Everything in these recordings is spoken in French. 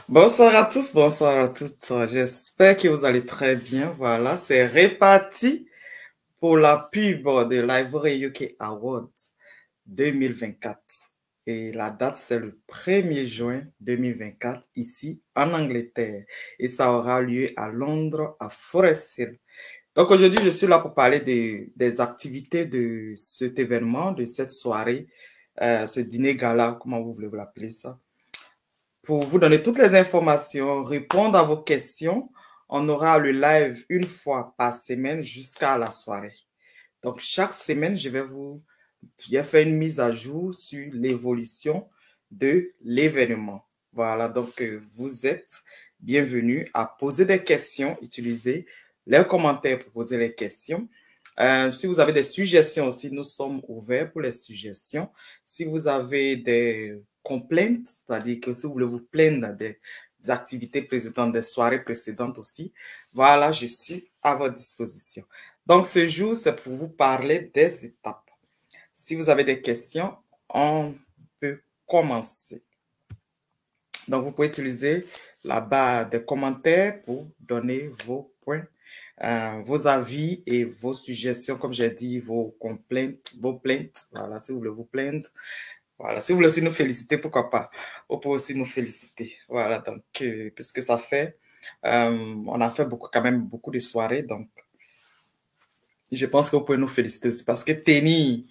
Bonsoir à tous, bonsoir à toutes. J'espère que vous allez très bien. Voilà, c'est reparti pour la pub de l'Ivory UK Awards 2024. Et la date, c'est le 1er juin 2024, ici en Angleterre. Et ça aura lieu à Londres, à Forest Hill. Donc aujourd'hui, je suis là pour parler des activités de cet événement, de cette soirée, ce dîner gala, comment vous voulez vous l'appeler ça, pour vous donner toutes les informations, répondre à vos questions. On aura le live une fois par semaine jusqu'à la soirée. Donc, chaque semaine, je vais faire une mise à jour sur l'évolution de l'événement. Voilà, donc vous êtes bienvenus à poser des questions, utiliser les commentaires pour poser les questions. Si vous avez des suggestions aussi, nous sommes ouverts pour les suggestions. Si vous avez des complaintes, c'est-à-dire que si vous voulez vous plaindre des activités précédentes, des soirées précédentes aussi, voilà, je suis à votre disposition. Donc, ce jour, c'est pour vous parler des étapes. Si vous avez des questions, on peut commencer. Donc, vous pouvez utiliser la barre des commentaires pour donner vos points, vos avis et vos suggestions, comme j'ai dit, vos complaintes, vos plaintes. Voilà, si vous voulez vous plaindre. Voilà, si vous voulez aussi nous féliciter, pourquoi pas. Vous pouvez aussi nous féliciter. Voilà, donc, puisque ça fait, on a fait quand même beaucoup de soirées, donc je pense que vous pouvez nous féliciter aussi parce que tenir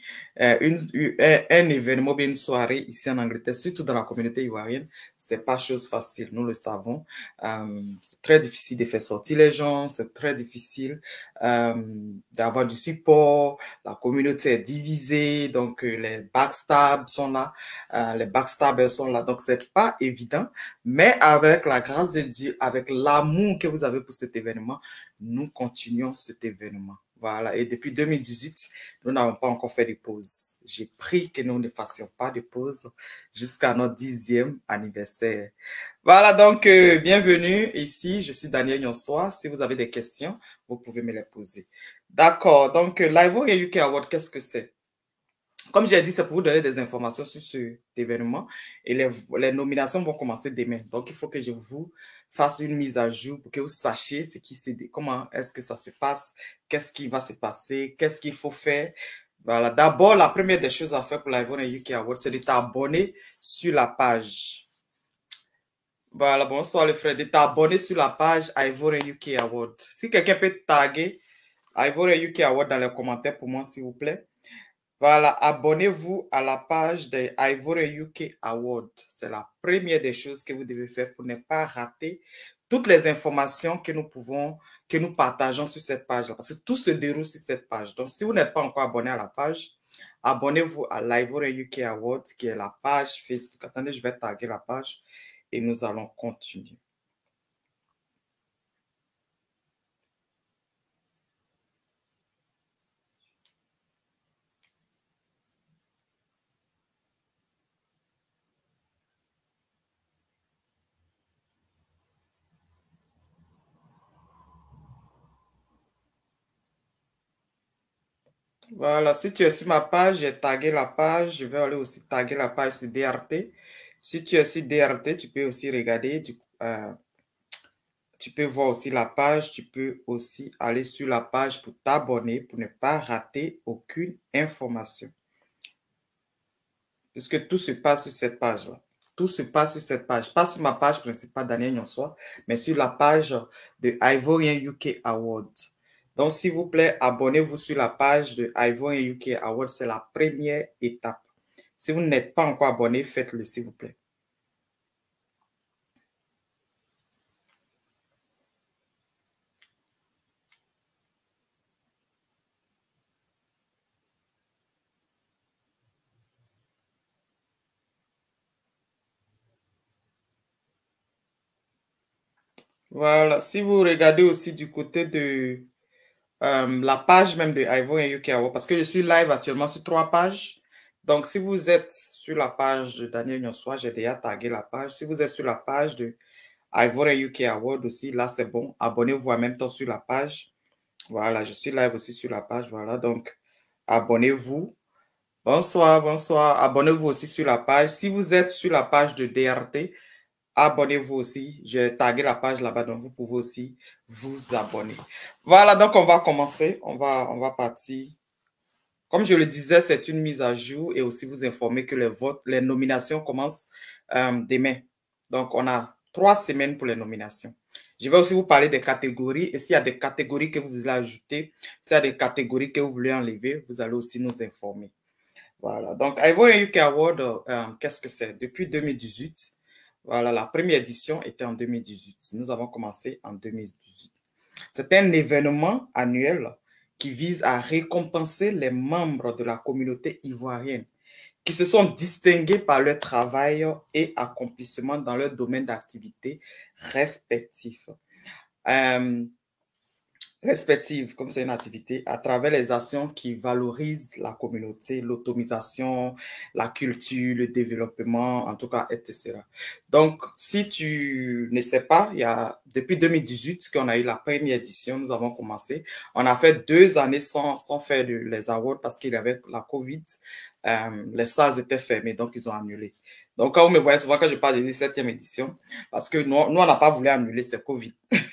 un événement, bien une soirée ici en Angleterre, surtout dans la communauté ivoirienne, c'est pas chose facile, nous le savons. C'est très difficile de faire sortir les gens, c'est très difficile d'avoir du support, la communauté est divisée, donc les backstabs sont là, les backstabbers sont là, donc c'est pas évident, mais avec la grâce de Dieu, avec l'amour que vous avez pour cet événement, nous continuons cet événement. Voilà, et depuis 2018, nous n'avons pas encore fait de pause. J'ai pris que nous ne fassions pas de pause jusqu'à notre 10e anniversaire. Voilà, donc bienvenue ici. Je suis Daniel Nyonsois. Si vous avez des questions, vous pouvez me les poser. D'accord, donc l'Ivory UK Award, qu'est-ce que c'est? Comme j'ai dit, c'est pour vous donner des informations sur cet événement et les nominations vont commencer demain. Donc, il faut que je vous fasse une mise à jour pour que vous sachiez comment est-ce que ça se passe, qu'est-ce qui va se passer, qu'est-ce qu'il faut faire. Voilà. D'abord, la première des choses à faire pour l'Ivory UK Award, c'est de t'abonner sur la page. Voilà, bonsoir les frères, de t'abonner sur la page Ivory UK Award. Si quelqu'un peut taguer Ivory UK Award dans les commentaires pour moi, s'il vous plaît. Voilà, abonnez-vous à la page de Ivory UK Award. C'est la première des choses que vous devez faire pour ne pas rater toutes les informations que nous partageons sur cette page-là. Parce que tout se déroule sur cette page. Donc, si vous n'êtes pas encore abonné à la page, abonnez-vous à l'Ivory UK Award, qui est la page Facebook. Attendez, je vais taguer la page et nous allons continuer. Voilà, si tu es sur ma page, j'ai tagué la page. Je vais aller aussi taguer la page sur DRT. Si tu es sur DRT, tu peux aussi regarder. Tu peux voir aussi la page. Tu peux aussi aller sur la page pour t'abonner, pour ne pas rater aucune information. Puisque tout se passe sur cette page-là. Tout se passe sur cette page. Pas sur ma page principale, Daniel Nyonsois, mais sur la page de Ivorian UK Awards. Donc, s'il vous plaît, abonnez-vous sur la page de Ivorian UK Awards. C'est la première étape. Si vous n'êtes pas encore abonné, faites-le, s'il vous plaît. Voilà. Si vous regardez aussi du côté de la page même de Ivory UK Award, parce que je suis live actuellement sur 3 pages. Donc, si vous êtes sur la page de Daniel Nyonsois, j'ai déjà tagué la page. Si vous êtes sur la page de Ivory UK Award aussi, là, c'est bon. Abonnez-vous en même temps sur la page. Voilà, je suis live aussi sur la page. Voilà, donc, abonnez-vous. Bonsoir, bonsoir. Abonnez-vous aussi sur la page. Si vous êtes sur la page de DRT, abonnez-vous aussi. J'ai tagué la page là-bas, donc vous pouvez aussi vous abonner. Voilà, donc on va commencer. On va partir. Comme je le disais, c'est une mise à jour et aussi vous informer que les votes, les nominations commencent demain. Donc, on a 3 semaines pour les nominations. Je vais aussi vous parler des catégories. Et s'il y a des catégories que vous voulez ajouter, s'il y a des catégories que vous voulez enlever, vous allez aussi nous informer. Voilà. Donc, Ivoire UK Award, qu'est-ce que c'est? Depuis 2018, voilà, la première édition était en 2018. Nous avons commencé en 2018. C'est un événement annuel qui vise à récompenser les membres de la communauté ivoirienne qui se sont distingués par leur travail et accomplissement dans leur domaine d'activité respectif. Comme c'est une activité, à travers les actions qui valorisent la communauté, l'automatisation, la culture, le développement, en tout cas, etc. Donc, si tu ne sais pas, il y a depuis 2018 qu'on a eu la première édition, nous avons commencé. On a fait 2 années sans faire les awards parce qu'il y avait la COVID. Les salles étaient fermées, donc ils ont annulé. Donc, quand vous me voyez souvent quand je parle de 17e édition, parce que nous on n'a pas voulu annuler, c'est COVID.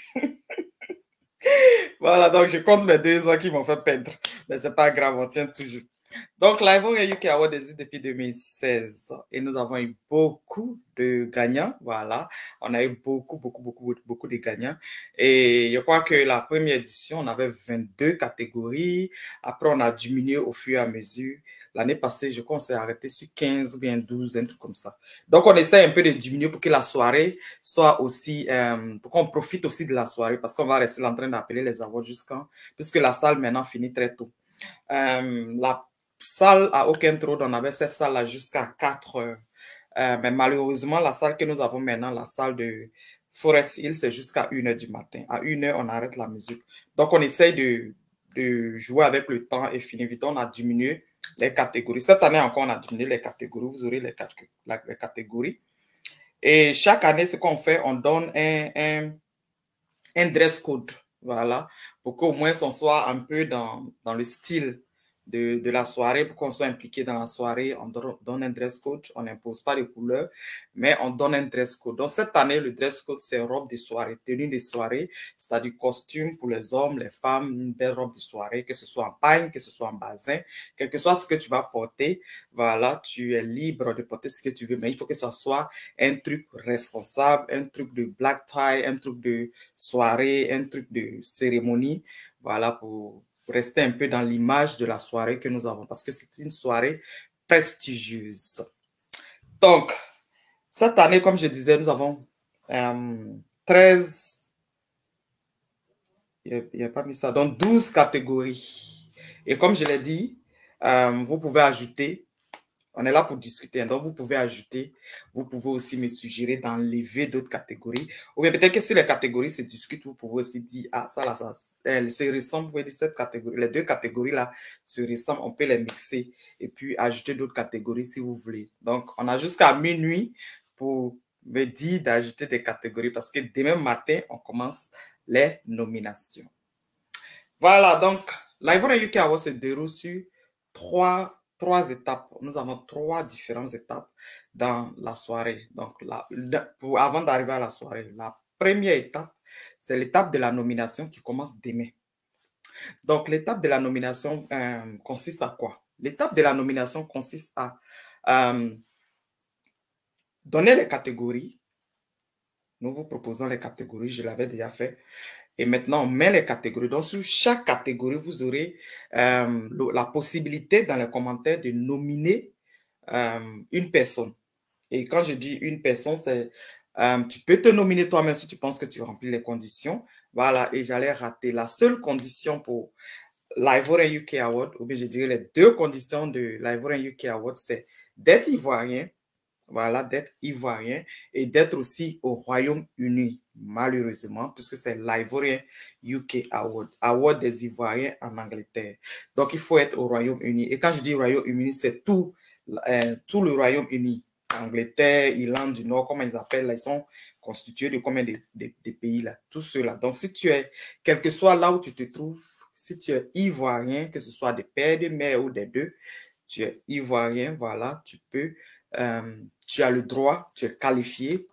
Voilà, donc je compte mes 2 ans qui m'ont fait perdre. Mais c'est pas grave, on tient toujours. Donc, l'Ivoire UK Award existe depuis 2016 et nous avons eu beaucoup de gagnants. Voilà, on a eu beaucoup de gagnants. Et je crois que la première édition, on avait 22 catégories. Après, on a diminué au fur et à mesure. L'année passée, je crois qu'on s'est arrêté sur 15 ou bien 12, un truc comme ça. Donc, on essaie un peu de diminuer pour que la soirée soit aussi, pour qu'on profite aussi de la soirée parce qu'on va rester en train d'appeler les awards jusqu'à, puisque la salle maintenant finit très tôt. La salle à aucun trou, on avait cette salle-là jusqu'à 4 heures. Mais malheureusement, la salle que nous avons maintenant, la salle de Forest Hill, c'est jusqu'à 1 heure du matin. À 1 heure, on arrête la musique. Donc, on essaye de jouer avec le temps et finir vite. On a diminué les catégories. Cette année encore, on a diminué les catégories. Vous aurez les catégories. Et chaque année, ce qu'on fait, on donne un dress code. Voilà. Pour qu'au moins, on soit un peu dans le style de la soirée, pour qu'on soit impliqué dans la soirée. On donne un dress code. On n'impose pas de couleurs, mais on donne un dress code. Donc, cette année, le dress code, c'est robe de soirée, tenue de soirée, c'est-à-dire costume pour les hommes, les femmes, une belle robe de soirée, que ce soit en pagne, que ce soit en bazin, quel que soit ce que tu vas porter. Voilà, tu es libre de porter ce que tu veux, mais il faut que ça soit un truc responsable, un truc de black tie, un truc de soirée, un truc de cérémonie. Voilà, pour rester un peu dans l'image de la soirée que nous avons, parce que c'est une soirée prestigieuse. Donc, cette année, comme je disais, nous avons 13, il n'y a pas mis ça, donc 12 catégories. Et comme je l'ai dit, vous pouvez ajouter. On est là pour discuter, donc vous pouvez ajouter, vous pouvez aussi me suggérer d'enlever d'autres catégories. Ou bien peut-être que si les catégories se discutent, vous pouvez aussi dire, ah, ça là, ça, elles se ressemblent, vous pouvez dire cette catégorie, les 2 catégories là se ressemblent, on peut les mixer et puis ajouter d'autres catégories si vous voulez. Donc, on a jusqu'à minuit pour me dire d'ajouter des catégories parce que demain matin, on commence les nominations. Voilà, donc, l'Ivoire UK Award se déroule sur 3 étapes. Nous avons 3 différentes étapes dans la soirée. Donc, avant d'arriver à la soirée, la première étape, c'est l'étape de la nomination qui commence demain. Donc, l'étape de la nomination consiste à quoi? L'étape de la nomination consiste à donner les catégories. Nous vous proposons les catégories, je l'avais déjà fait. Et maintenant, on met les catégories. Donc, sur chaque catégorie, vous aurez la possibilité dans les commentaires de nominer une personne. Et quand je dis une personne, c'est tu peux te nominer toi-même si tu penses que tu remplis les conditions. Voilà, et j'allais rater. La seule condition pour l'Ivorian UK Award, ou bien je dirais les 2 conditions de l'Ivorian UK Award, c'est d'être ivoirien, voilà, d'être ivoirien et d'être aussi au Royaume-Uni, malheureusement, puisque c'est l'Ivorian UK Award, Award des Ivoiriens en Angleterre. Donc, il faut être au Royaume-Uni. Et quand je dis Royaume-Uni, c'est tout le Royaume-Uni. Angleterre, Irlande du Nord, comment ils appellent, là, ils sont constitués de combien de pays, là, tous ceux-là. Donc, si tu es, quel que soit là où tu te trouves, si tu es ivoirien, que ce soit des pères, des mères ou des deux, tu es ivoirien, voilà, tu peux tu as le droit, tu es qualifié pour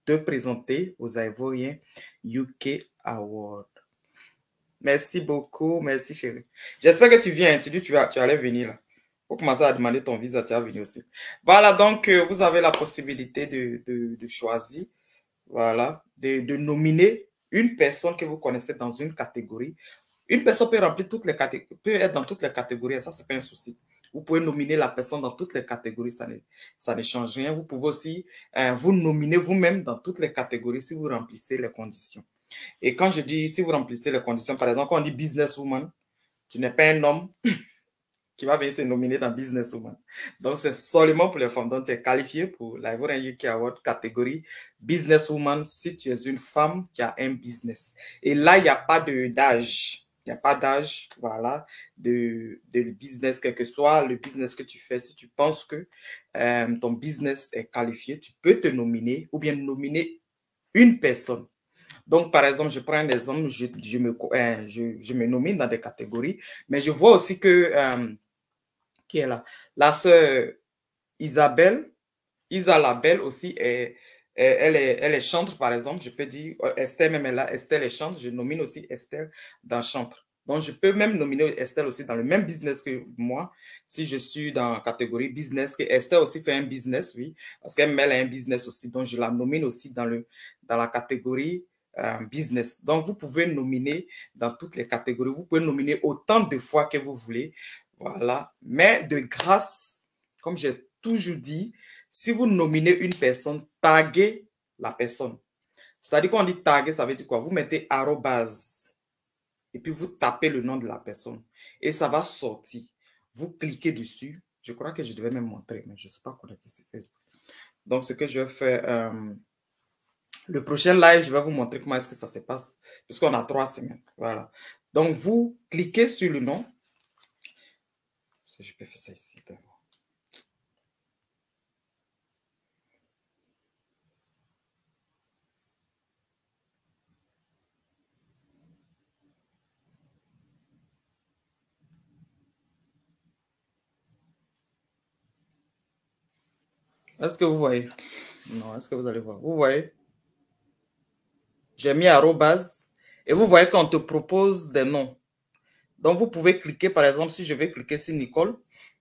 te présenter aux Ivoriens UK Award. Merci beaucoup, merci chérie. J'espère que tu viens, tu dis tu allais venir là. Faut commencer à demander ton visa, tu vas venir aussi. Voilà, donc vous avez la possibilité de choisir, voilà, de nominer une personne que vous connaissez dans une catégorie. Une personne peut remplir toutes les catégories, peut être dans toutes les catégories, ça c'est pas un souci. Vous pouvez nominer la personne dans toutes les catégories, ça ne change rien. Vous pouvez aussi vous nominer vous-même dans toutes les catégories si vous remplissez les conditions. Et quand je dis si vous remplissez les conditions, par exemple, quand on dit businesswoman, tu n'es pas un homme qui va venir se nominer dans businesswoman. Donc, c'est seulement pour les femmes. Donc, tu es qualifié pour l'Ivorian UK Award catégorie businesswoman si tu es une femme qui a un business. Et là, il n'y a pas d'âge. Il n'y a pas d'âge, voilà, de business, quel que soit le business que tu fais. Si tu penses que ton business est qualifié, tu peux te nominer ou bien nominer une personne. Donc, par exemple, je prends un exemple, je me nomine dans des catégories, mais je vois aussi que, qui est là? La sœur Isabelle, Isa Labelle aussi, elle est chantre, par exemple. Je peux dire, Estelle même est là, Estelle est chantre. Je nomine aussi Estelle dans chantre. Donc, je peux même nominer Estelle aussi dans le même business que moi, si je suis dans la catégorie business, que Estelle aussi fait un business, oui, parce qu'elle a un business aussi. Donc, je la nomine aussi dans la catégorie business. Donc, vous pouvez nominer dans toutes les catégories. Vous pouvez nominer autant de fois que vous voulez. Voilà. Mais de grâce, comme j'ai toujours dit, si vous nominez une personne, taguez la personne. C'est-à-dire quand on dit taguer, ça veut dire quoi? Vous mettez arrobase et puis vous tapez le nom de la personne et ça va sortir. Vous cliquez dessus. Je crois que je devais même montrer, mais je ne suis pas connecté sur Facebook. Donc, ce que je vais faire, le prochain live, je vais vous montrer comment est-ce que ça se passe, puisqu'on a 3 semaines. Voilà. Donc, vous cliquez sur le nom. Je peux faire ça ici. Est-ce que vous voyez? Non, est-ce que vous allez voir? Vous voyez? J'ai mis arrobase et vous voyez qu'on te propose des noms. Donc, vous pouvez cliquer, par exemple, si je vais cliquer sur Nicole.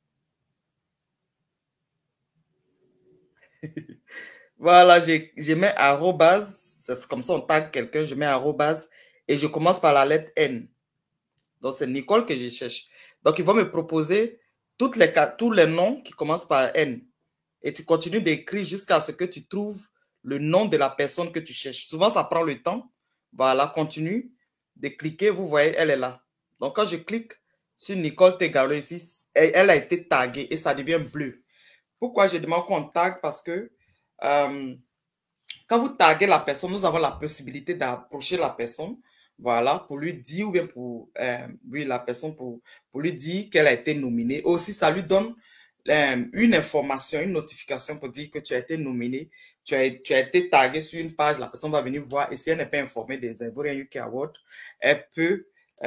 Voilà, je mets arrobase. C'est comme ça, on tag quelqu'un, je mets arrobase et je commence par la lettre N. Donc, c'est Nicole que je cherche. Donc, il va me proposer tous les noms qui commencent par N. Et tu continues d'écrire jusqu'à ce que tu trouves le nom de la personne que tu cherches. Souvent, ça prend le temps. Voilà, continue de cliquer. Vous voyez, elle est là. Donc, quand je clique sur Nicole Tegalo ici, elle a été taguée et ça devient bleu. Pourquoi je demande qu'on tag? Parce que quand vous taguez la personne, nous avons la possibilité d'approcher la personne, voilà, pour lui dire, ou bien pour oui, la personne, pour lui dire qu'elle a été nominée. Aussi, ça lui donne une information, une notification pour dire que tu as été nominé, tu as été tagué sur une page, la personne va venir voir et si elle n'est pas informée des Ivorian UK Awards, elle peut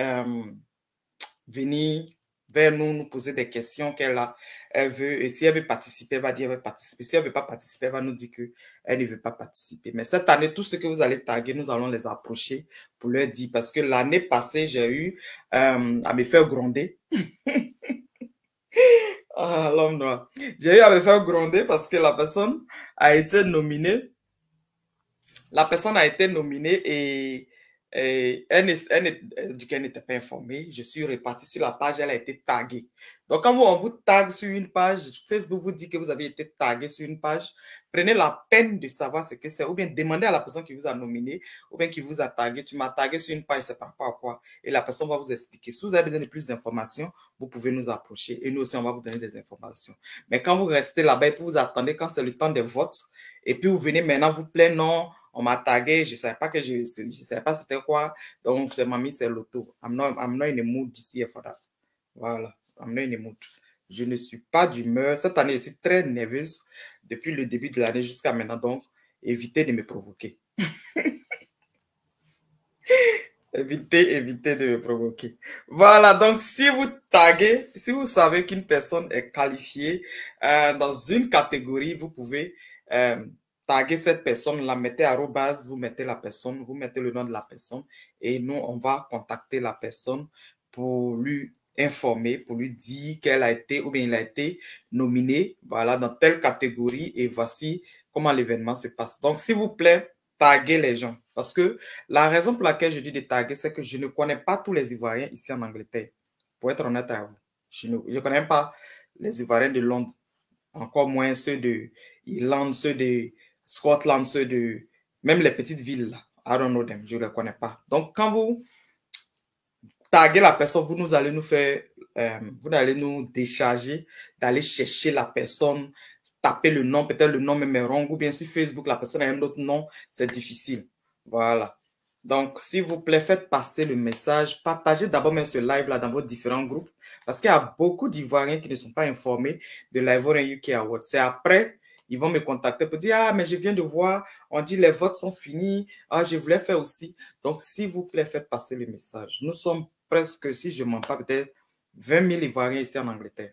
venir vers nous poser des questions elle veut, et si elle veut participer, elle va dire elle veut participer. Si elle ne veut pas participer, elle va nous dire qu'elle ne veut pas participer. Mais cette année, tout ce que vous allez taguer, nous allons les approcher pour leur dire, parce que l'année passée, j'ai eu à me faire gronder. Ah, l'homme noir. J'ai eu à me faire gronder parce que la personne a été nominée. La personne a été nominée et elle n'était pas informée. Je suis reparti sur la page, elle a été taguée. Donc, quand on vous tague sur une page, Facebook vous dit que vous avez été tagué sur une page, prenez la peine de savoir ce que c'est, ou bien demandez à la personne qui vous a nominé, ou bien qui vous a tagué. Tu m'as tagué sur une page, c'est par rapport à quoi? Et la personne va vous expliquer. Si vous avez besoin de plus d'informations, vous pouvez nous approcher et nous aussi, on va vous donner des informations. Mais quand vous restez là-bas et puis vous attendez quand c'est le temps des votes, et puis vous venez maintenant vous plaindre, non, on m'a tagué, je ne savais pas que je savais pas c'était quoi. Donc, c'est mamie, c'est l'auto. I'm not in a mood this year for that. Voilà, I'm not in a mood. Je ne suis pas d'humeur. Cette année, je suis très nerveuse depuis le début de l'année jusqu'à maintenant. Donc, évitez de me provoquer. Évitez de me provoquer. Voilà, donc si vous taguez, si vous savez qu'une personne est qualifiée dans une catégorie, vous pouvez taguez cette personne, la mettez arrobase, vous mettez la personne, vous mettez le nom de la personne et nous, on va contacter la personne pour lui informer, pour lui dire qu'elle a été ou bien il a été nominé, voilà, dans telle catégorie et voici comment l'événement se passe. Donc, s'il vous plaît, taguez les gens. Parce que la raison pour laquelle je dis de taguer, c'est que je ne connais pas tous les Ivoiriens ici en Angleterre. Pour être honnête avec vous, je ne connais pas les Ivoiriens de Londres, encore moins ceux de Irlande, ceux de Scotland, ceux de même les petites villes là. I don't know them, je ne les connais pas. Donc, quand vous taguez la personne, vous allez nous faire, vous allez nous décharger d'aller chercher la personne, taper le nom, peut-être le nom même est wrong, ou bien sur Facebook, la personne a un autre nom, c'est difficile. Voilà. Donc, s'il vous plaît, faites passer le message. Partagez d'abord même ce live-là dans vos différents groupes. Parce qu'il y a beaucoup d'Ivoiriens qui ne sont pas informés de l'Ivorian UK Award. C'est après, ils vont me contacter pour dire, ah, mais je viens de voir, on dit les votes sont finis. Ah, je voulais faire aussi. Donc, s'il vous plaît, faites passer le message. Nous sommes presque, si je ne mens pas, peut-être 20 000 Ivoiriens ici en Angleterre.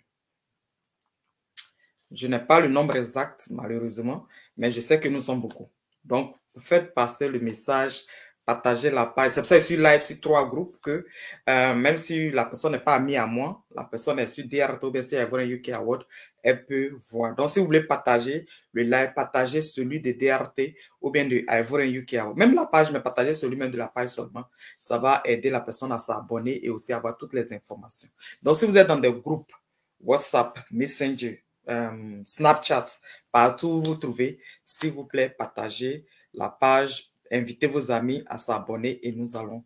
Je n'ai pas le nombre exact, malheureusement, mais je sais que nous sommes beaucoup. Donc, faites passer le message, partagez la page. C'est pour ça que je suis live sur 3 groupes que même si la personne n'est pas amie à moi, la personne est sur DRT ou bien sur Ivorian UK Award, elle peut voir. Donc, si vous voulez partager le live, partagez celui de DRT ou bien de Ivorian UK Award. Même la page, mais partagez celui même de la page seulement. Ça va aider la personne à s'abonner et aussi à avoir toutes les informations. Donc, si vous êtes dans des groupes, WhatsApp, Messenger, Snapchat, partout où vous trouvez, s'il vous plaît, partagez la page, invitez vos amis à s'abonner et nous allons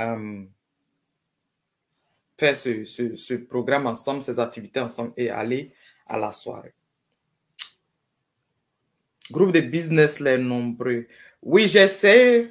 faire ce programme ensemble, ces activités ensemble et aller à la soirée. Groupe de business, les nombreux. Oui, j'essaie.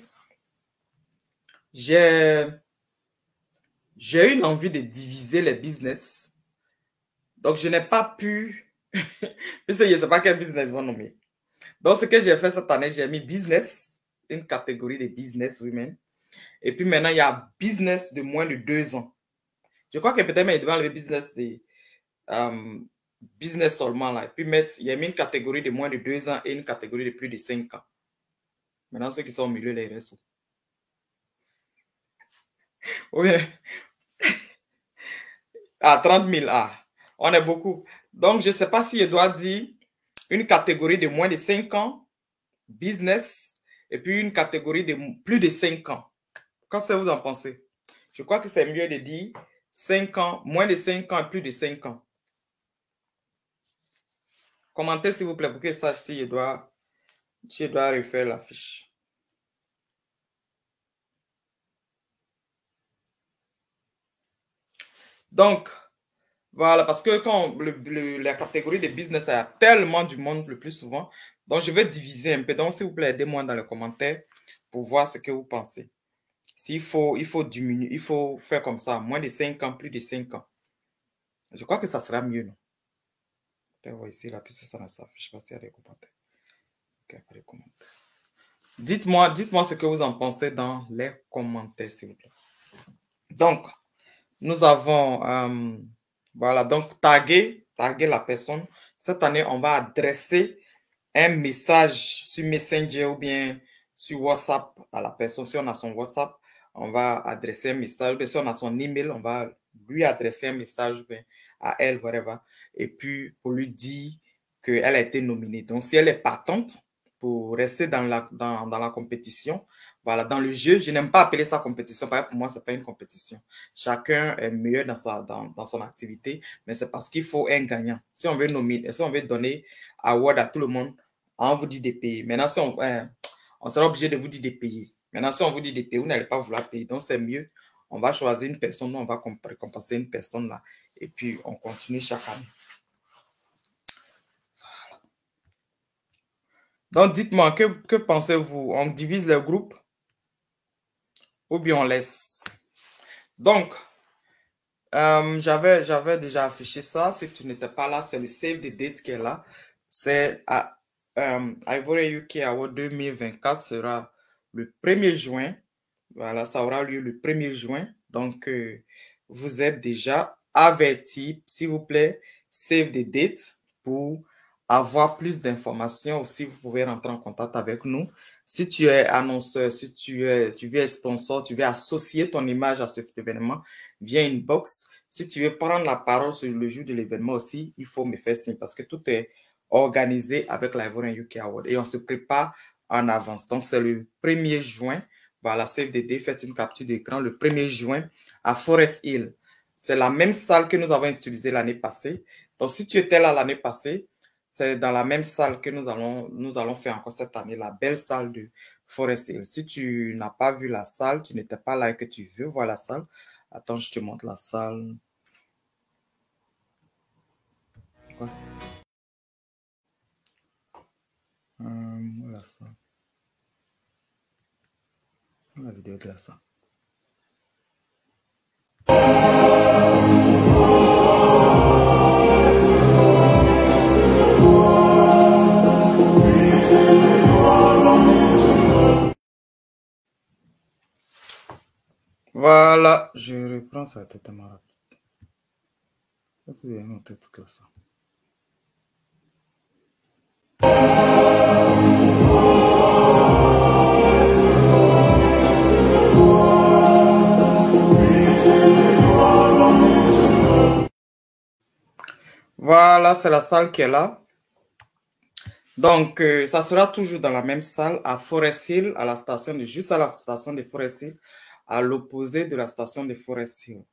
J'ai eu l'envie de diviser les business. Donc, je n'ai pas pu puisque je ne sais pas quel business vont nommer. Donc, ce que j'ai fait cette année, j'ai mis business, une catégorie de business women. Et puis maintenant, il y a business de moins de 2 ans. Je crois que peut-être il devait enlever business de business seulement là. Et puis il y a mis une catégorie de moins de 2 ans et une catégorie de plus de 5 ans. Maintenant, ceux qui sont au milieu, les restent où? Oui. Ah, 30 000. Ah, on est beaucoup. Donc, je ne sais pas si je dois dire une catégorie de moins de 5 ans, business, et puis une catégorie de plus de 5 ans. Qu'est-ce que vous en pensez? Je crois que c'est mieux de dire 5 ans, moins de 5 ans et plus de 5 ans. Commentez s'il vous plaît pour que je sache si je dois refaire la fiche. Donc, voilà, parce que quand la catégorie de business, il y a tellement du monde le plus souvent. Donc, je vais diviser un peu. Donc, s'il vous plaît, aidez-moi dans les commentaires pour voir ce que vous pensez. Il faut diminuer, il faut faire comme ça, moins de 5 ans, plus de 5 ans. Je crois que ça sera mieux, non? On va ici, là, puisque ça ne s'affiche pas, s'il y a des commentaires. Okay, après les commentaires. Dites-moi ce que vous en pensez dans les commentaires, s'il vous plaît. Donc, nous avons, voilà, donc taguer la personne. Cette année, on va adresser un message sur Messenger ou bien sur WhatsApp à la personne. Si on a son WhatsApp, on va adresser un message. Si on a son email, on va lui adresser un message à elle, whatever. Et puis, pour lui dire qu'elle a été nominée. Donc, si elle est partante pour rester dans la compétition, voilà, dans le jeu, je n'aime pas appeler ça compétition. Par exemple, pour moi, ce n'est pas une compétition. Chacun est meilleur dans son activité, mais c'est parce qu'il faut un gagnant. Si on veut nominer, si on veut donner award à tout le monde, on vous dit de payer. Maintenant, si on sera obligé de vous dire de payer. Maintenant, si on vous dit de payer, vous n'allez pas vouloir payer. Donc, c'est mieux. On va choisir une personne, on va récompenser une personne là. Et puis, on continue chaque année. Voilà. Donc, dites-moi, que pensez-vous? On divise le groupe ou bien on laisse? Donc, j'avais déjà affiché ça. Si tu n'étais pas là, c'est le save the date qui est là. C'est Ivorian UK Award 2024 sera le 1er juin. Voilà, ça aura lieu le 1er juin. Donc, vous êtes déjà avertis. S'il vous plaît, save the date pour avoir plus d'informations aussi, vous pouvez rentrer en contact avec nous. Si tu es annonceur, si tu veux être sponsor, tu veux associer ton image à cet événement via inbox. Si tu veux prendre la parole sur le jour de l'événement aussi, il faut me faire signe parce que tout est organisé avec l'Ivorian UK Award et on se prépare en avance. Donc, c'est le 1er juin. Voilà, CFDD, faites une capture d'écran le 1er juin à Forest Hill. C'est la même salle que nous avons utilisée l'année passée. Donc, si tu étais là l'année passée, c'est dans la même salle que nous allons faire encore cette année, la belle salle de Forest Hill. Si tu n'as pas vu la salle, tu n'étais pas là et que tu veux voir la salle, attends, je te montre la salle. La salle. La vidéo de la salle. Voilà, je reprends ça tellement rapide. Je vais montrer toute la salle. Voilà, c'est la salle qui est là. Donc, ça sera toujours dans la même salle à Forest Hill, à la station de, juste à la station de Forest Hill, à l'opposé de la station de Forest Hill.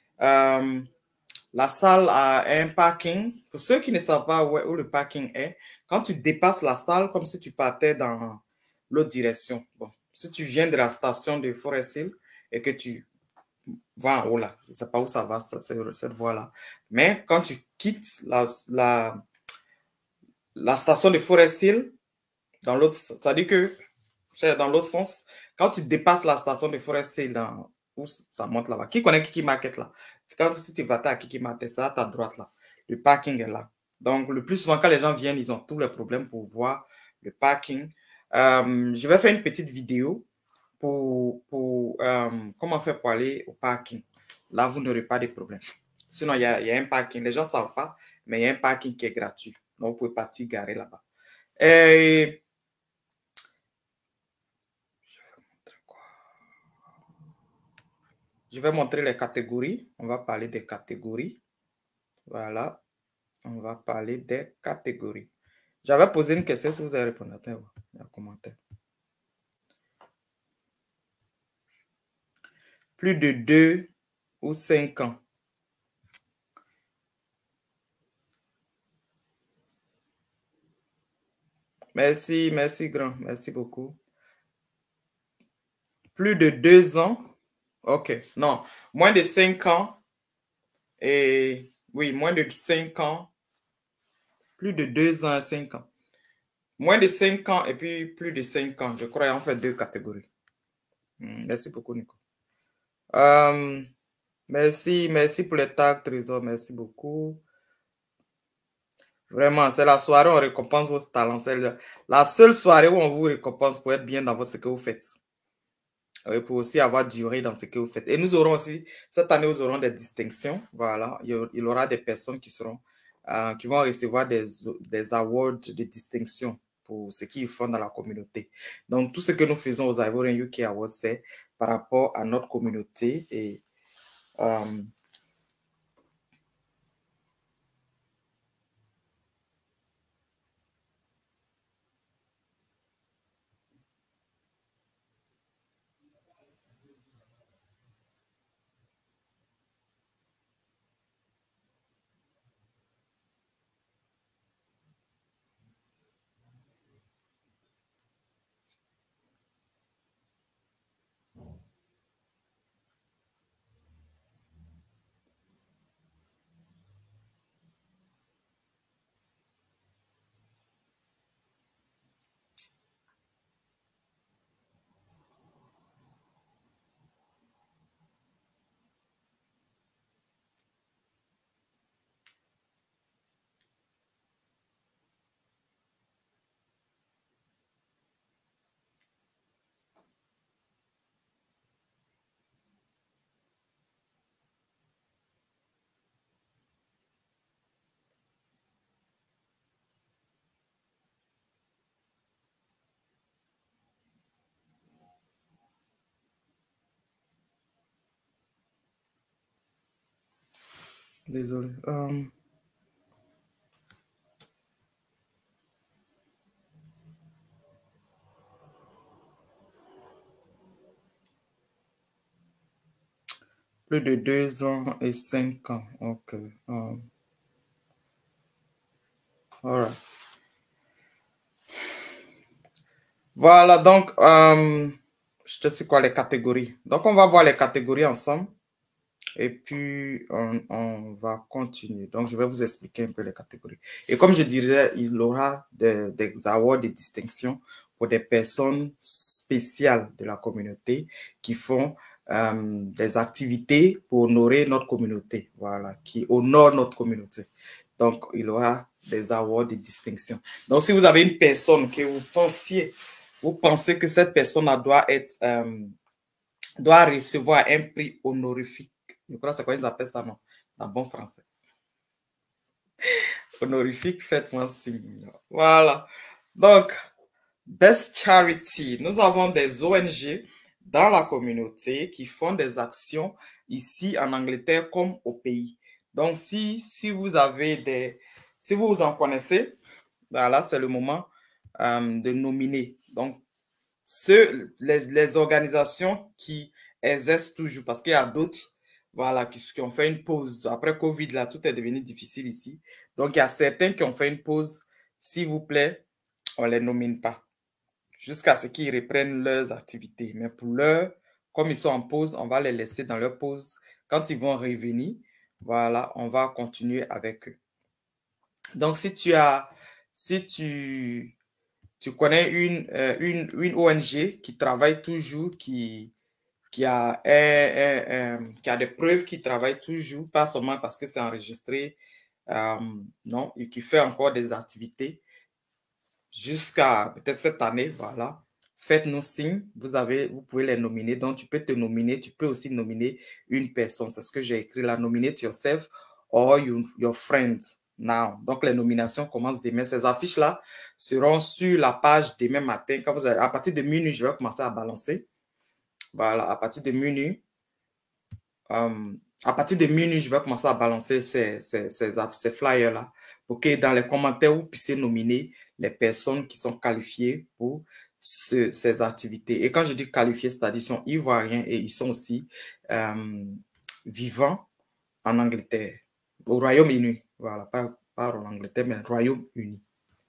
La salle a un parking. Pour ceux qui ne savent pas où le parking est, quand tu dépasses la salle, comme si tu partais dans l'autre direction. Bon, si tu viens de la station de Forest Hill et que tu vas en haut là, je ne sais pas où ça va, cette voie-là. Mais quand tu quittes la station de Forest Hill, dans l'autre, ça dit que c'est dans l'autre sens, quand tu dépasses la station de Forest Hill, où ça monte là-bas. Qui connaît Kiki Market là? Si tu vas à Kiki Market, c'est à ta droite là. Le parking est là. Donc, le plus souvent, quand les gens viennent, ils ont tous les problèmes pour voir le parking. Je vais faire une petite vidéo pour comment faire pour aller au parking. Là, vous n'aurez pas de problème. Sinon, il y a un parking. Les gens ne savent pas, mais il y a un parking qui est gratuit. Donc, vous pouvez partir garer là-bas. Et je vais montrer les catégories. On va parler des catégories. Voilà. On va parler des catégories. J'avais posé une question si vous avez répondu. Attends, il y a un commentaire. Plus de 2 ou 5 ans. Merci, merci grand. Merci beaucoup. Plus de 2 ans. OK. Non, moins de 5 ans. Et oui, moins de 5 ans. Plus de 2 ans à 5 ans. Moins de 5 ans et puis plus de 5 ans. Je crois en fait 2 catégories. Merci beaucoup, Nico. Merci pour les tags, Trésor. Merci beaucoup. Vraiment, c'est la soirée où on récompense votre talent. C'est la seule soirée où on vous récompense pour être bien dans ce que vous faites. Oui, pour aussi avoir duré dans ce que vous faites. Et nous aurons aussi, cette année, nous aurons des distinctions. Voilà, il y aura des personnes qui vont recevoir des awards de distinction pour ce qu'ils font dans la communauté. Donc, tout ce que nous faisons aux Ivorian UK Awards, c'est par rapport à notre communauté et Désolé. Plus de 2 ans et 5 ans. Ok. All right. Voilà, donc, je te sais quoi les catégories. Donc, on va voir les catégories ensemble et puis on va continuer. Donc, je vais vous expliquer un peu les catégories. Et comme je dirais, il y aura des awards, des distinctions pour des personnes spéciales de la communauté qui font des activités pour honorer notre communauté, voilà, qui honorent notre communauté. Donc, il y aura des awards, des distinctions. Donc, si vous avez une personne que vous pensez que cette personne doit recevoir un prix honorifique. Je crois que c'est quoi ils appellent ça, non? En bon français. Honorifique, faites-moi signe. Voilà. Donc, Best Charity. Nous avons des ONG dans la communauté qui font des actions ici en Angleterre comme au pays. Donc, si vous en connaissez, voilà, c'est le moment de nominer. Donc, les organisations qui exercent toujours, parce qu'il y a d'autres, voilà, qui ont fait une pause. Après Covid, là, tout est devenu difficile ici. Donc, il y a certains qui ont fait une pause. S'il vous plaît, on ne les nomine pas jusqu'à ce qu'ils reprennent leurs activités. Mais pour l'heure, comme ils sont en pause, on va les laisser dans leur pause. Quand ils vont revenir, voilà, on va continuer avec eux. Donc, si tu connais une ONG qui travaille toujours, qui a des preuves qui travaille toujours, pas seulement parce que c'est enregistré, non, et qui fait encore des activités jusqu'à peut-être cette année, voilà. Faites-nous signe, vous pouvez les nominer. Donc, tu peux te nominer, tu peux aussi nominer une personne. C'est ce que j'ai écrit là, nominate yourself or your friend now. Donc, les nominations commencent demain. Ces affiches-là seront sur la page demain matin. À partir de minuit, je vais commencer à balancer. Voilà, à partir de minuit, je vais commencer à balancer ces flyers-là pour que dans les commentaires, vous puissiez nominer les personnes qui sont qualifiées pour ces activités. Et quand je dis qualifiés, c'est-à-dire qu'ils sont ivoiriens et ils sont aussi vivants en Angleterre, au Royaume-Uni. Voilà, pas en Angleterre, mais au Royaume-Uni.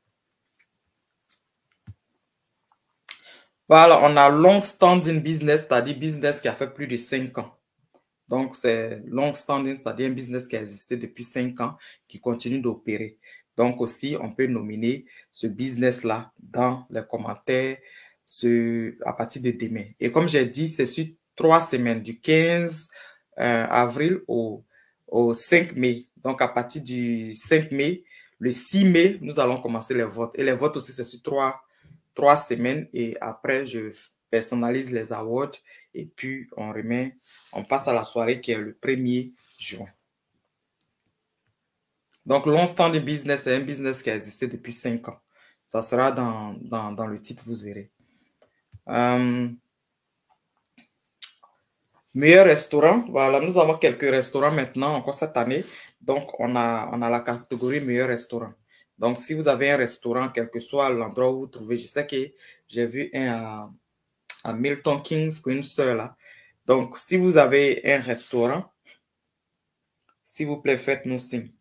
Voilà, on a long standing business, c'est-à-dire business qui a fait plus de 5 ans. Donc, c'est long standing, c'est-à-dire un business qui a existé depuis 5 ans, qui continue d'opérer. Donc, aussi, on peut nominer ce business-là dans les commentaires à partir de demain. Et comme j'ai dit, c'est sur 3 semaines, du 15 avril au 5 mai. Donc, à partir du 5 mai, le 6 mai, nous allons commencer les votes. Et les votes aussi, c'est sur 3 semaines. Et après, je personnalise les awards et puis on passe à la soirée qui est le 1er juin. Donc, long stand de business, c'est un business qui a existé depuis 5 ans. Ça sera dans le titre, vous verrez. Meilleur restaurant, voilà, nous avons quelques restaurants maintenant, encore cette année. Donc, on a la catégorie meilleur restaurant. Donc, si vous avez un restaurant, quel que soit l'endroit où vous trouvez, je sais que j'ai vu un à Milton Keynes, une sœur là. Donc, si vous avez un restaurant, s'il vous plaît, faites-nous signe.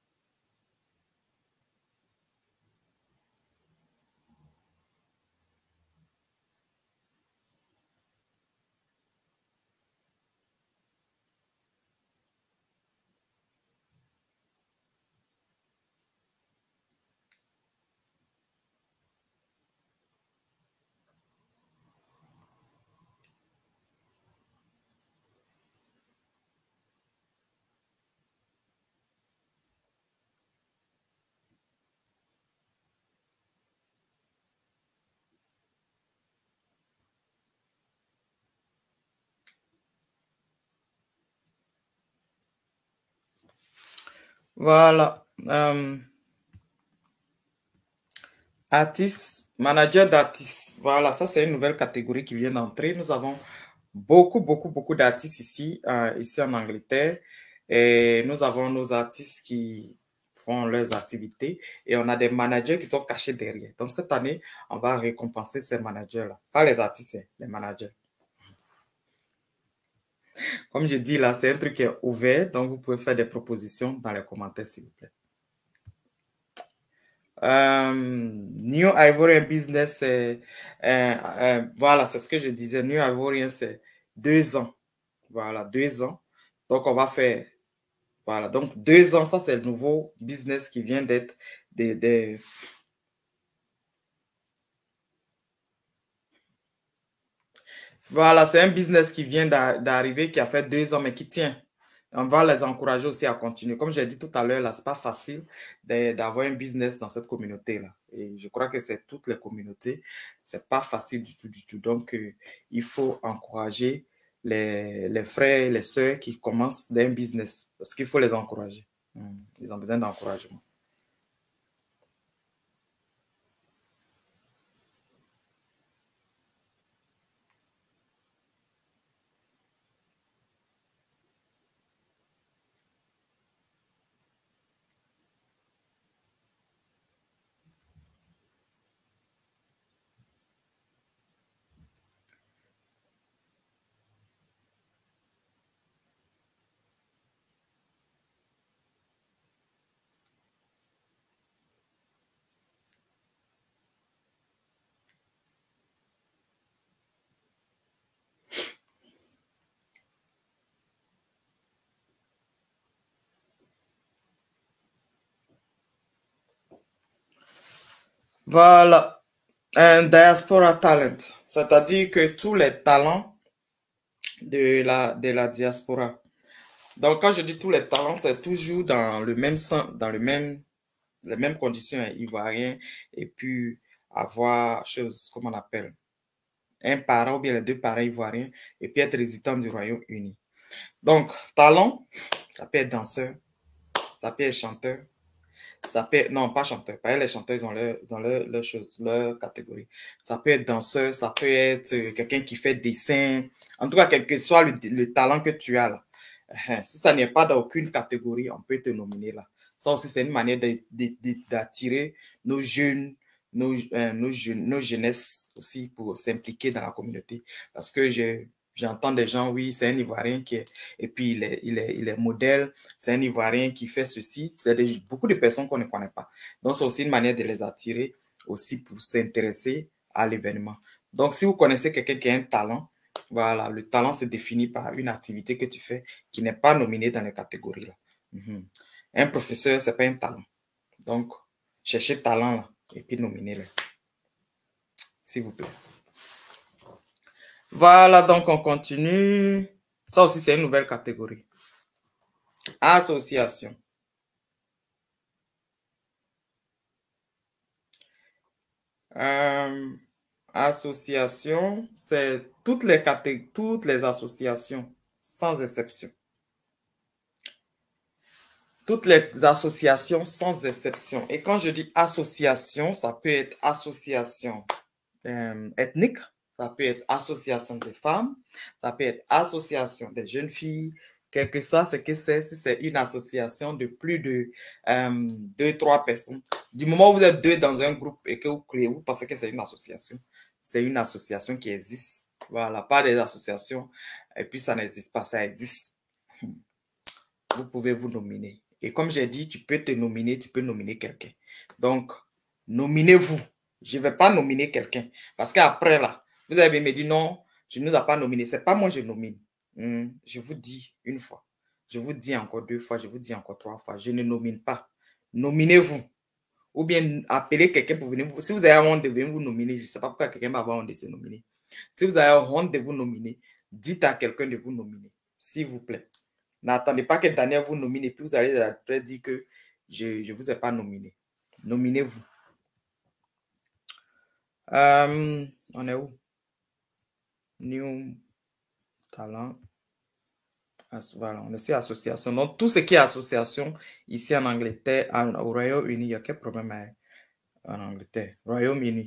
Voilà. Artiste, manager d'artistes. Voilà, ça c'est une nouvelle catégorie qui vient d'entrer. Nous avons beaucoup d'artistes ici en Angleterre. Et nous avons nos artistes qui font leurs activités et on a des managers qui sont cachés derrière. Donc cette année, on va récompenser ces managers-là. Pas les artistes, les managers. Comme je dis là, c'est un truc qui est ouvert, donc vous pouvez faire des propositions dans les commentaires, s'il vous plaît. New Ivorian Business, voilà, c'est ce que je disais. New Ivorian, c'est 2 ans. Voilà, 2 ans. Donc, on va faire, voilà, donc 2 ans, ça, c'est le nouveau business qui vient d'être Voilà, c'est un business qui vient d'arriver, qui a fait 2 ans, mais qui tient. On va les encourager aussi à continuer. Comme j'ai dit tout à l'heure, là, c'est pas facile d'avoir un business dans cette communauté-là. Et je crois que c'est toutes les communautés. C'est pas facile du tout, du tout. Donc, il faut encourager les frères et les sœurs qui commencent d'un business. Parce qu'il faut les encourager. Ils ont besoin d'encouragement. Voilà. Un diaspora talent. C'est-à-dire que tous les talents de la diaspora. Donc, quand je dis tous les talents, c'est toujours dans le même sens, dans les mêmes conditions ivoiriens et puis avoir chose, comment on appelle, un parent ou bien les 2 parents ivoiriens et puis être résident du Royaume-Uni. Donc, talent, ça peut être danseur, ça peut être chanteur, ça peut être, non, pas chanteur, pas les chanteurs, ils ont leur chose, leur catégorie. Ça peut être danseur, ça peut être quelqu'un qui fait dessin, en tout cas, quel que soit le talent que tu as là. Si ça n'est pas dans aucune catégorie, on peut te nominer là. Ça aussi, c'est une manière d'attirer nos jeunes, nos jeunesses aussi pour s'impliquer dans la communauté. Parce que j'entends des gens, oui, c'est un Ivoirien qui est, et puis il est modèle, c'est un Ivoirien qui fait ceci. C'est beaucoup de personnes qu'on ne connaît pas. Donc, c'est aussi une manière de les attirer aussi pour s'intéresser à l'événement. Donc, si vous connaissez quelqu'un qui a un talent, voilà, le talent se définit par une activité que tu fais qui n'est pas nominée dans les catégories là. Un professeur, c'est pas un talent. Donc, cherchez talent là et puis nominez-le, s'il vous plaît. Voilà, donc on continue. Ça aussi, c'est une nouvelle catégorie. Association. Euh, association, c'est toutes les associations, sans exception. Toutes les associations sans exception. Et quand je dis association, ça peut être association ethnique, ça peut être association des femmes, ça peut être association des jeunes filles, quel que soit ce que c'est, si c'est une association de plus de 2, 3 personnes. Du moment où vous êtes 2 dans un groupe et que vous créez, vous pensez que c'est une association qui existe. Voilà, pas des associations et puis ça n'existe pas, ça existe. Vous pouvez vous nominer. Et comme j'ai dit, tu peux te nominer, tu peux nominer quelqu'un. Donc, nominez-vous. Je ne vais pas nominer quelqu'un. Parce qu'après, là, vous avez me dit non, je ne nous ai pas nominé. Ce n'est pas moi je nomine. Je vous dis une fois. Je vous dis encore 2 fois. Je vous dis encore 3 fois. Je ne nomine pas. Nominez-vous. Ou bien appelez quelqu'un pour venir. Si vous avez honte de venir vous nominer, je ne sais pas pourquoi quelqu'un va avoir honte de se nominer. Si vous avez honte de vous nominer, dites à quelqu'un de vous nominer. S'il vous plaît. N'attendez pas que Daniel vous nomine et puis vous allez après dire que je ne vous ai pas nominé. Nominez-vous. On est où? New Talent. Voilà, on est sur association. Donc, tout ce qui est association ici en Angleterre, au Royaume-Uni, il y a quel problème en Angleterre? Royaume-Uni.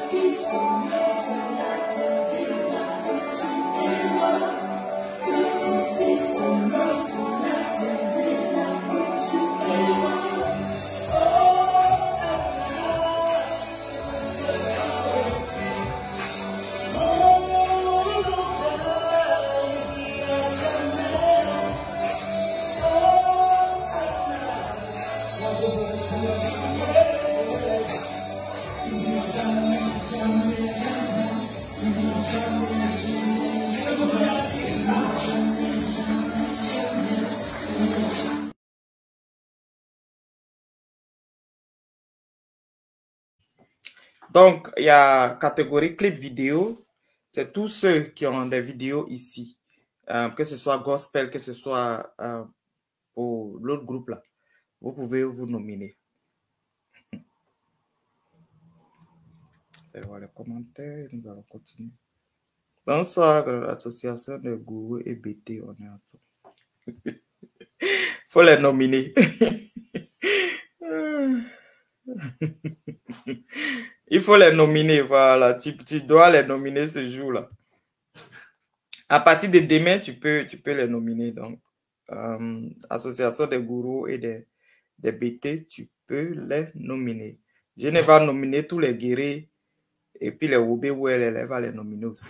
Donc, il y a catégorie clip vidéo. C'est tous ceux qui ont des vidéos ici. Que ce soit gospel, que ce soit pour l'autre groupe là. Vous pouvez vous nominer. On va les commentaires. Nous allons continuer. Bonsoir, l'association de gourous et BT. On est ensemble. Faut les nominer. Il faut les nominer, voilà. Tu dois les nominer ce jour-là. À partir de demain, tu peux les nominer. Donc, association des gourous et des BT, tu peux les nominer. Je ne vais pas nominer tous les guéris et puis les Wobé ou elle va les nominer aussi.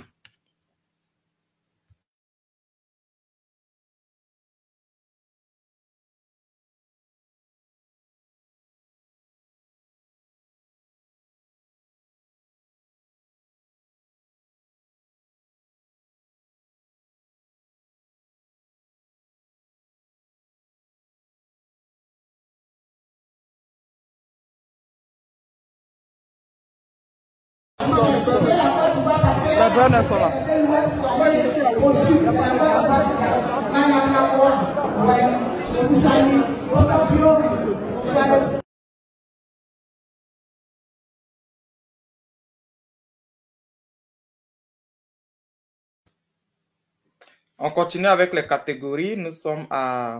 La bonne est là. On continue avec les catégories. Nous sommes à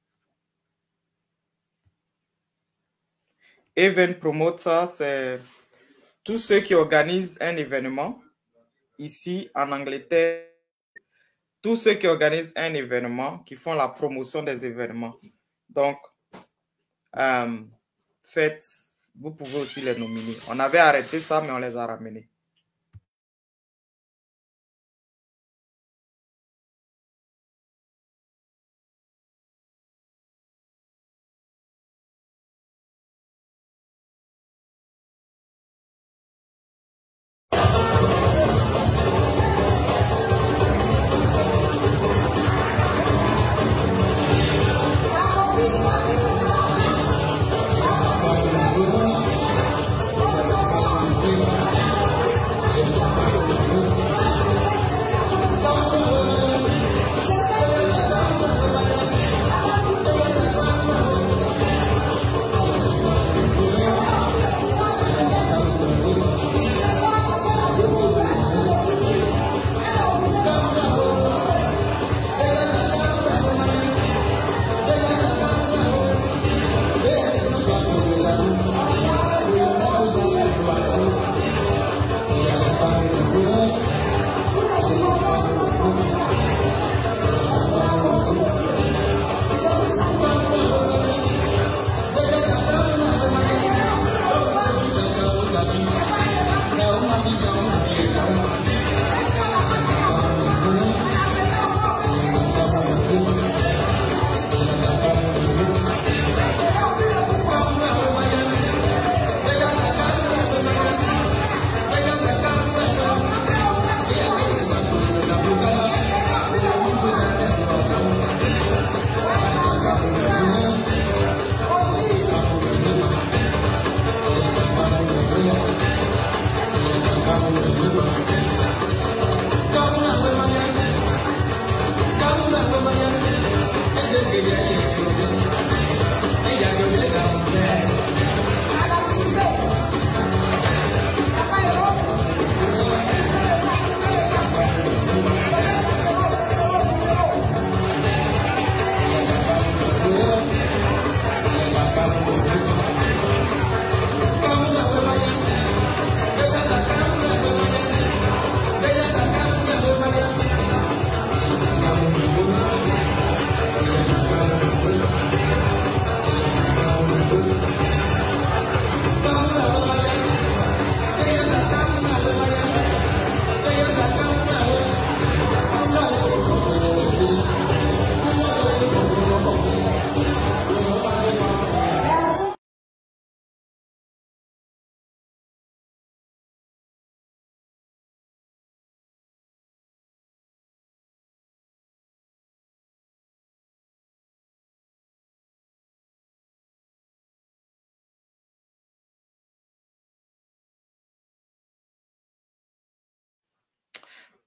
Event Promoter, c'est tous ceux qui organisent un événement. Ici, en Angleterre, tous ceux qui organisent un événement, qui font la promotion des événements. Donc, vous pouvez aussi les nominer. On avait arrêté ça, mais on les a ramenés.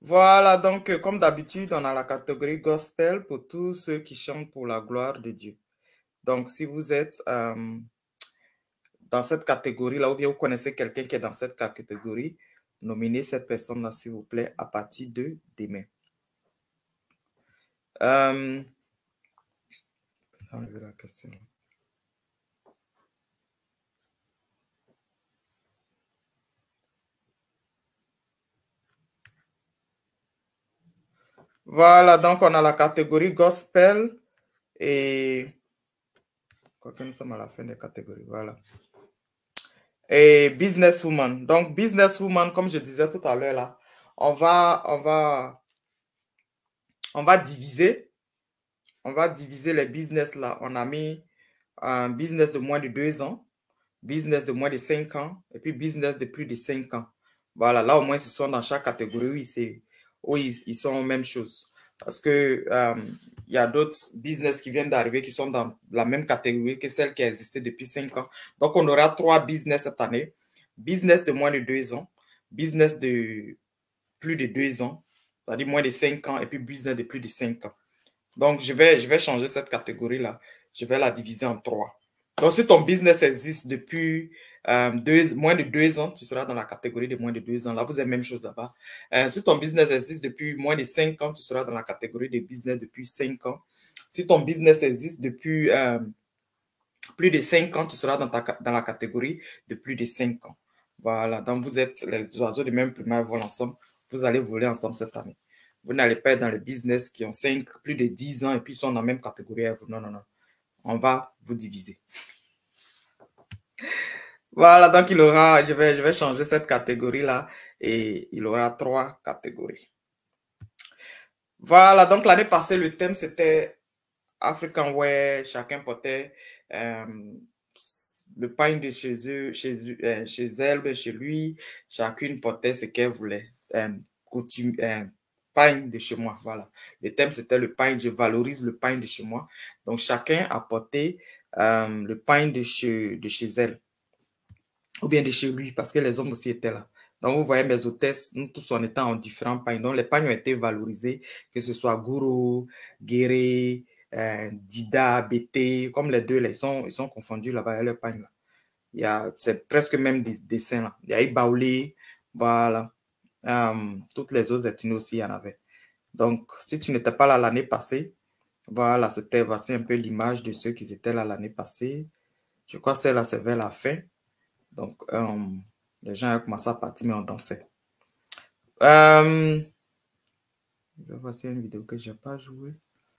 Voilà, donc comme d'habitude, on a la catégorie gospel pour tous ceux qui chantent pour la gloire de Dieu. Donc, si vous êtes dans cette catégorie-là, ou bien vous connaissez quelqu'un qui est dans cette catégorie, nominez cette personne-là, s'il vous plaît, à partir de demain. Enlever la question. Voilà, donc on a la catégorie gospel et... Quoique nous sommes à la fin des catégories, voilà. Et businesswoman. Donc, businesswoman, comme je disais tout à l'heure, là, on va diviser les business là. On a mis un business de moins de 2 ans, business de moins de 5 ans, et puis business de plus de 5 ans. Voilà, là au moins, ils sont dans chaque catégorie où ils sont la même chose. Parce que il y a d'autres business qui viennent d'arriver qui sont dans la même catégorie que celle qui a existé depuis 5 ans. Donc, on aura 3 business cette année. Business de moins de 2 ans, business de plus de 2 ans, c'est-à-dire moins de 5 ans, et puis business de plus de 5 ans. Donc, je vais changer cette catégorie-là. Je vais la diviser en 3. Donc, si ton business existe depuis moins de 2 ans, tu seras dans la catégorie de moins de 2 ans. Là, vous avez la même chose là-bas. Si ton business existe depuis moins de 5 ans, tu seras dans la catégorie de business depuis 5 ans. Si ton business existe depuis plus de 5 ans, tu seras dans la catégorie de plus de 5 ans. Voilà. Donc, vous êtes les oiseaux du même plumage volent ensemble. Vous allez voler ensemble cette année. Vous n'allez pas être dans les business qui ont plus de 10 ans et puis sont dans la même catégorie. Non, non, non. On va vous diviser. Voilà, donc je vais changer cette catégorie-là et il aura 3 catégories. Voilà, donc l'année passée, le thème c'était African Wear. Chacun portait le pain de chez eux, chez elle, chez lui. Chacune portait ce qu'elle voulait. Pain de chez moi, voilà. Le thème, c'était le pain. Je valorise le pain de chez moi. Donc, chacun a porté le pain de chez elle. Ou bien de chez lui, parce que les hommes aussi étaient là. Donc, vous voyez, mes hôtesses, nous tous, on était en différents pains. Donc, les pains ont été valorisés, que ce soit Gourou, Guéré, Dida, BT, comme les deux, là, ils sont confondus là-bas, il y a le pain là. C'est presque même des dessins là. Il y a Ibaoulé, voilà. Toutes les autres ethnies aussi, il y en avait. Donc, si tu n'étais pas là l'année passée, voilà, voici un peu l'image de ceux qui étaient là l'année passée. Je crois que celle-là, c'est vers la fin. Donc, les gens ont commencé à partir, mais on dansait. Voici une vidéo que je n'ai pas jouée.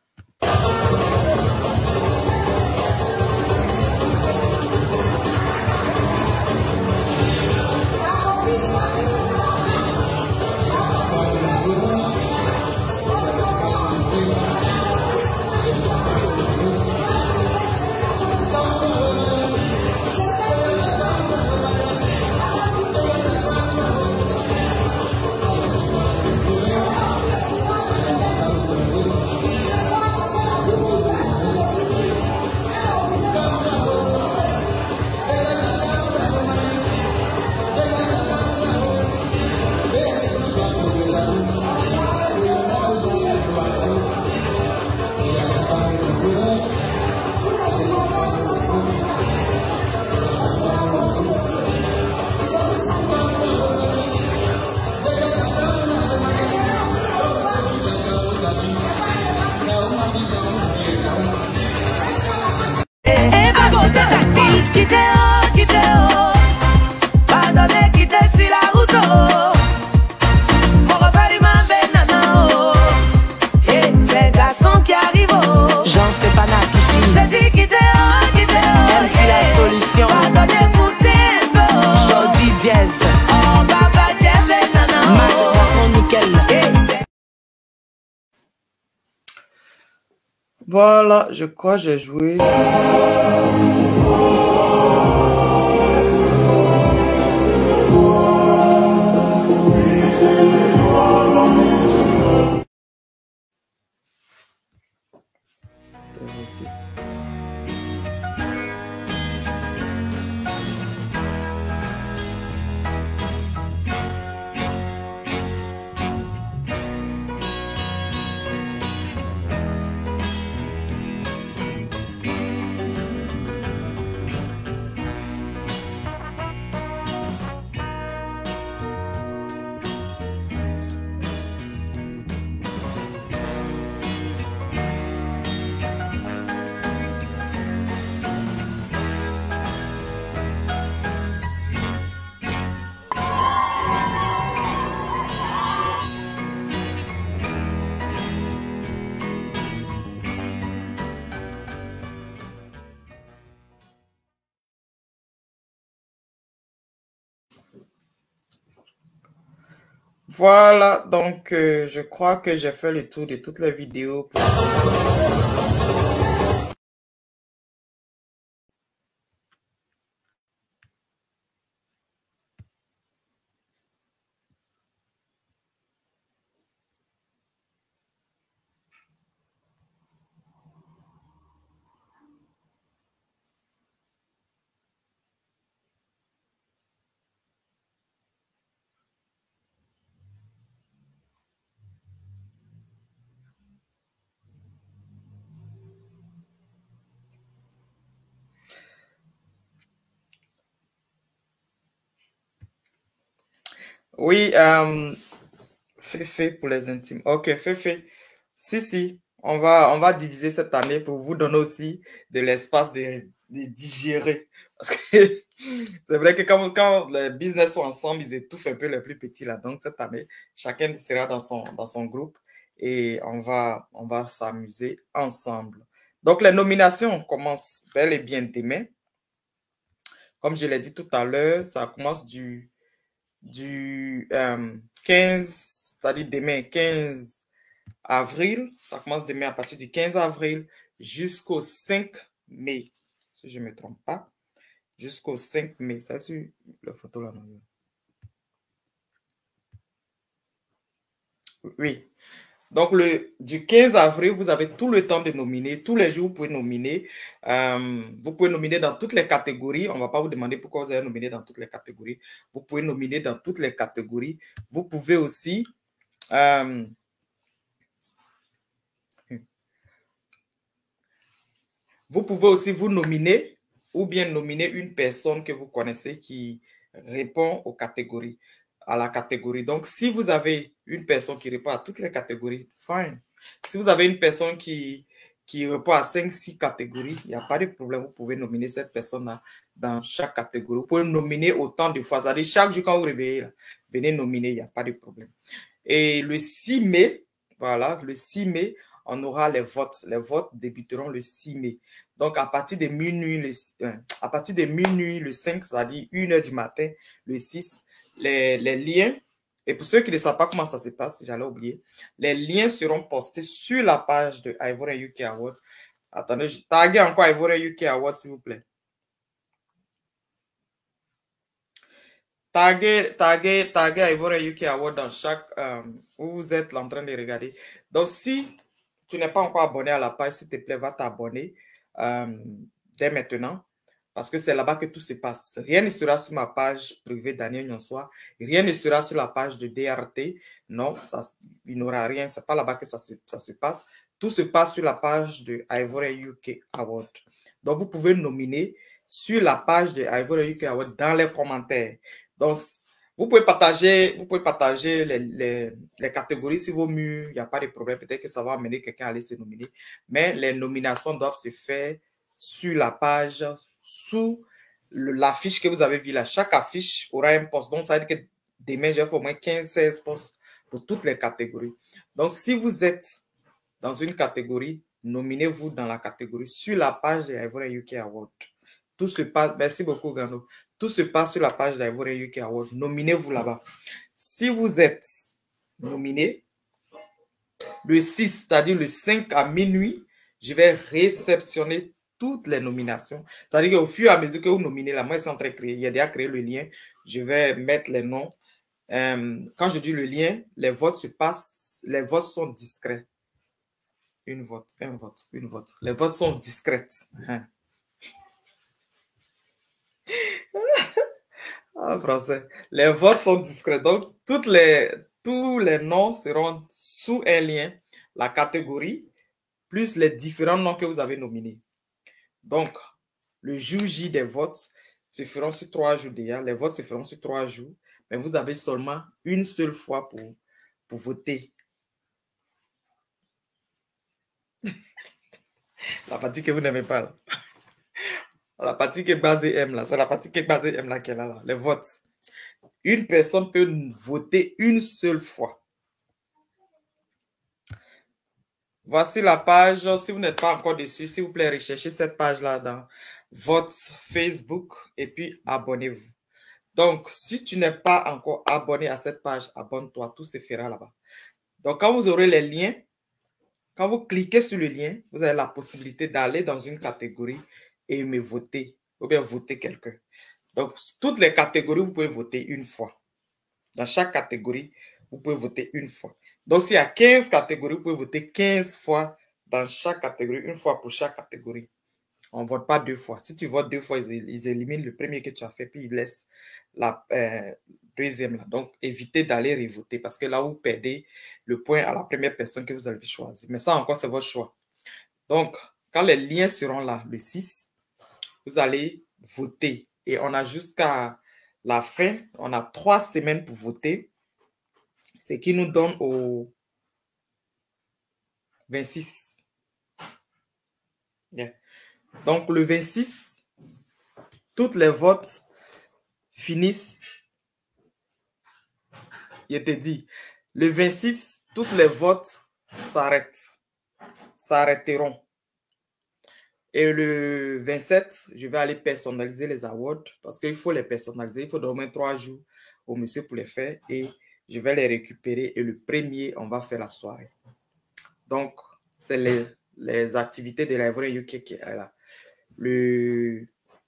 Voilà, je crois que j'ai joué. Voilà, donc je crois que j'ai fait le tour de toutes les vidéos. Oui, Féfé pour les intimes. Ok, Féfé. Si, si, on va diviser cette année pour vous donner aussi de l'espace de digérer. Parce que c'est vrai que quand les business sont ensemble, ils étouffent un peu les plus petits là. Donc cette année, chacun sera dans son groupe et on va s'amuser ensemble. Donc les nominations commencent bel et bien demain. Comme je l'ai dit tout à l'heure, ça commence du 15, c'est-à-dire demain 15 avril. Ça commence demain à partir du 15 avril jusqu'au 5 mai, si je ne me trompe pas. Jusqu'au 5 mai. Ça, c'est la photo là. Oui. Donc, du 15 avril, vous avez tout le temps de nominer. Tous les jours, vous pouvez nominer. Vous pouvez nominer dans toutes les catégories. On ne va pas vous demander pourquoi vous avez nominé dans toutes les catégories. Vous pouvez nominer dans toutes les catégories. Vous pouvez aussi... vous pouvez aussi vous nominer ou bien nominer une personne que vous connaissez qui répond aux catégories, à la catégorie. Donc, si vous avez une personne qui répond à toutes les catégories, fine. Si vous avez une personne qui répond à 5-6 catégories, il n'y a pas de problème. Vous pouvez nominer cette personne-là dans chaque catégorie. Vous pouvez nominer autant de fois. C'est-à-dire, chaque jour quand vous réveillez, là, venez nominer, il n'y a pas de problème. Et le 6 mai, voilà, le 6 mai, on aura les votes. Les votes débuteront le 6 mai. Donc, à partir de minuit, le 5, c'est-à-dire 1h du matin, le 6, les liens, et pour ceux qui ne savent pas comment ça se passe, j'allais oublier, les liens seront postés sur la page de Ivorian UK Award. Attendez, taguez encore Ivorian UK Award, s'il vous plaît. Taguez Ivorian UK Award dans chaque... où vous êtes en train de regarder. Donc, si tu n'es pas encore abonné à la page, s'il te plaît, va t'abonner dès maintenant. Parce que c'est là-bas que tout se passe. Rien ne sera sur ma page privée Daniel Nyonsoi. Rien ne sera sur la page de DRT. Non, il n'y aura rien. Ce n'est pas là-bas que ça se passe. Tout se passe sur la page de Ivorian UK Award. Donc, vous pouvez nominer sur la page de Ivorian UK Award dans les commentaires. Donc, vous pouvez partager les catégories sur vos murs. Il n'y a pas de problème. Peut-être que ça va amener quelqu'un à aller se nominer. Mais les nominations doivent se faire sur la page, sous l'affiche que vous avez vue là. Chaque affiche aura un poste. Donc, ça veut dire que demain, j'ai fait au moins 15-16 postes pour toutes les catégories. Donc, si vous êtes dans une catégorie, nominez-vous dans la catégorie sur la page de Ivorian UK Award. Tout se passe, merci beaucoup Gano. Tout se passe sur la page d'Ivorian UK Award. Nominez-vous là-bas. Si vous êtes nominé, le 6, c'est-à-dire le 5 à minuit, je vais réceptionner toutes les nominations. C'est-à-dire qu'au fur et à mesure que vous nominez, là, moi, je suis en train de créer. Il y a déjà créé le lien. Je vais mettre les noms. Quand je dis le lien, les votes se passent. Les votes sont discrets. Un vote. Les votes sont discrètes. En français. Les votes sont discrets. Donc, tous les noms seront sous un lien, la catégorie, plus les différents noms que vous avez nominés. Donc, le jour J des votes se feront sur 3 jours déjà. Les votes se feront sur 3 jours. Mais vous avez seulement une seule fois pour voter. La partie que vous n'aimez pas, là. La partie que Basé aime, là. C'est la partie que Basé aime, là, qu'elle a là. Les votes. Une personne peut voter une seule fois. Voici la page. Si vous n'êtes pas encore dessus, s'il vous plaît, recherchez cette page-là dans votre Facebook et puis abonnez-vous. Donc, si tu n'es pas encore abonné à cette page, abonne-toi, tout se fera là-bas. Donc, quand vous aurez les liens, quand vous cliquez sur le lien, vous avez la possibilité d'aller dans une catégorie et me voter, ou bien voter quelqu'un. Donc, toutes les catégories, vous pouvez voter une fois. Dans chaque catégorie, vous pouvez voter une fois. Donc, s'il y a 15 catégories, vous pouvez voter 15 fois dans chaque catégorie, une fois pour chaque catégorie. On ne vote pas deux fois. Si tu votes deux fois, ils éliminent le premier que tu as fait, puis ils laissent la deuxième. Là. Donc, évitez d'aller revoter parce que là, vous perdez le point à la première personne que vous avez choisie. Mais ça encore, c'est votre choix. Donc, quand les liens seront là, le 6, vous allez voter. Et on a jusqu'à la fin, on a 3 semaines pour voter, ce qui nous donne au 26. Yeah. Donc, le 26, toutes les votes finissent. Je te dis, le 26, toutes les votes s'arrêteront. Et le 27, je vais aller personnaliser les awards parce qu'il faut les personnaliser. Il faut au moins 3 jours au monsieur pour les faire et je vais les récupérer. Et le premier, on va faire la soirée. Donc, c'est les activités de l'Ivoire UK qui est là. Le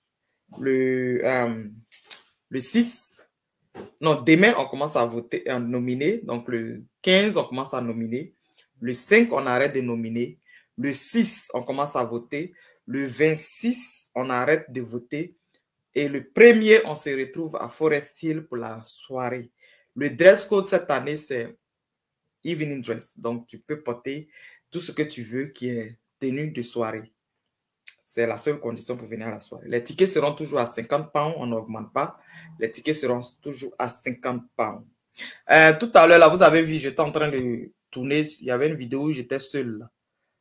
6, non, demain, on commence à voter, à nominer. Donc, le 15, on commence à nominer. Le 5, on arrête de nominer. Le 6, on commence à voter. Le 26, on arrête de voter. Et le 1er, on se retrouve à Forest Hill pour la soirée. Le dress code cette année, c'est evening dress. Donc, tu peux porter tout ce que tu veux qui est tenue de soirée. C'est la seule condition pour venir à la soirée. Les tickets seront toujours à 50 pounds, on n'augmente pas. Les tickets seront toujours à 50 pounds. Tout à l'heure, là, vous avez vu, j'étais en train de tourner. Il y avait une vidéo où j'étais seul. Là.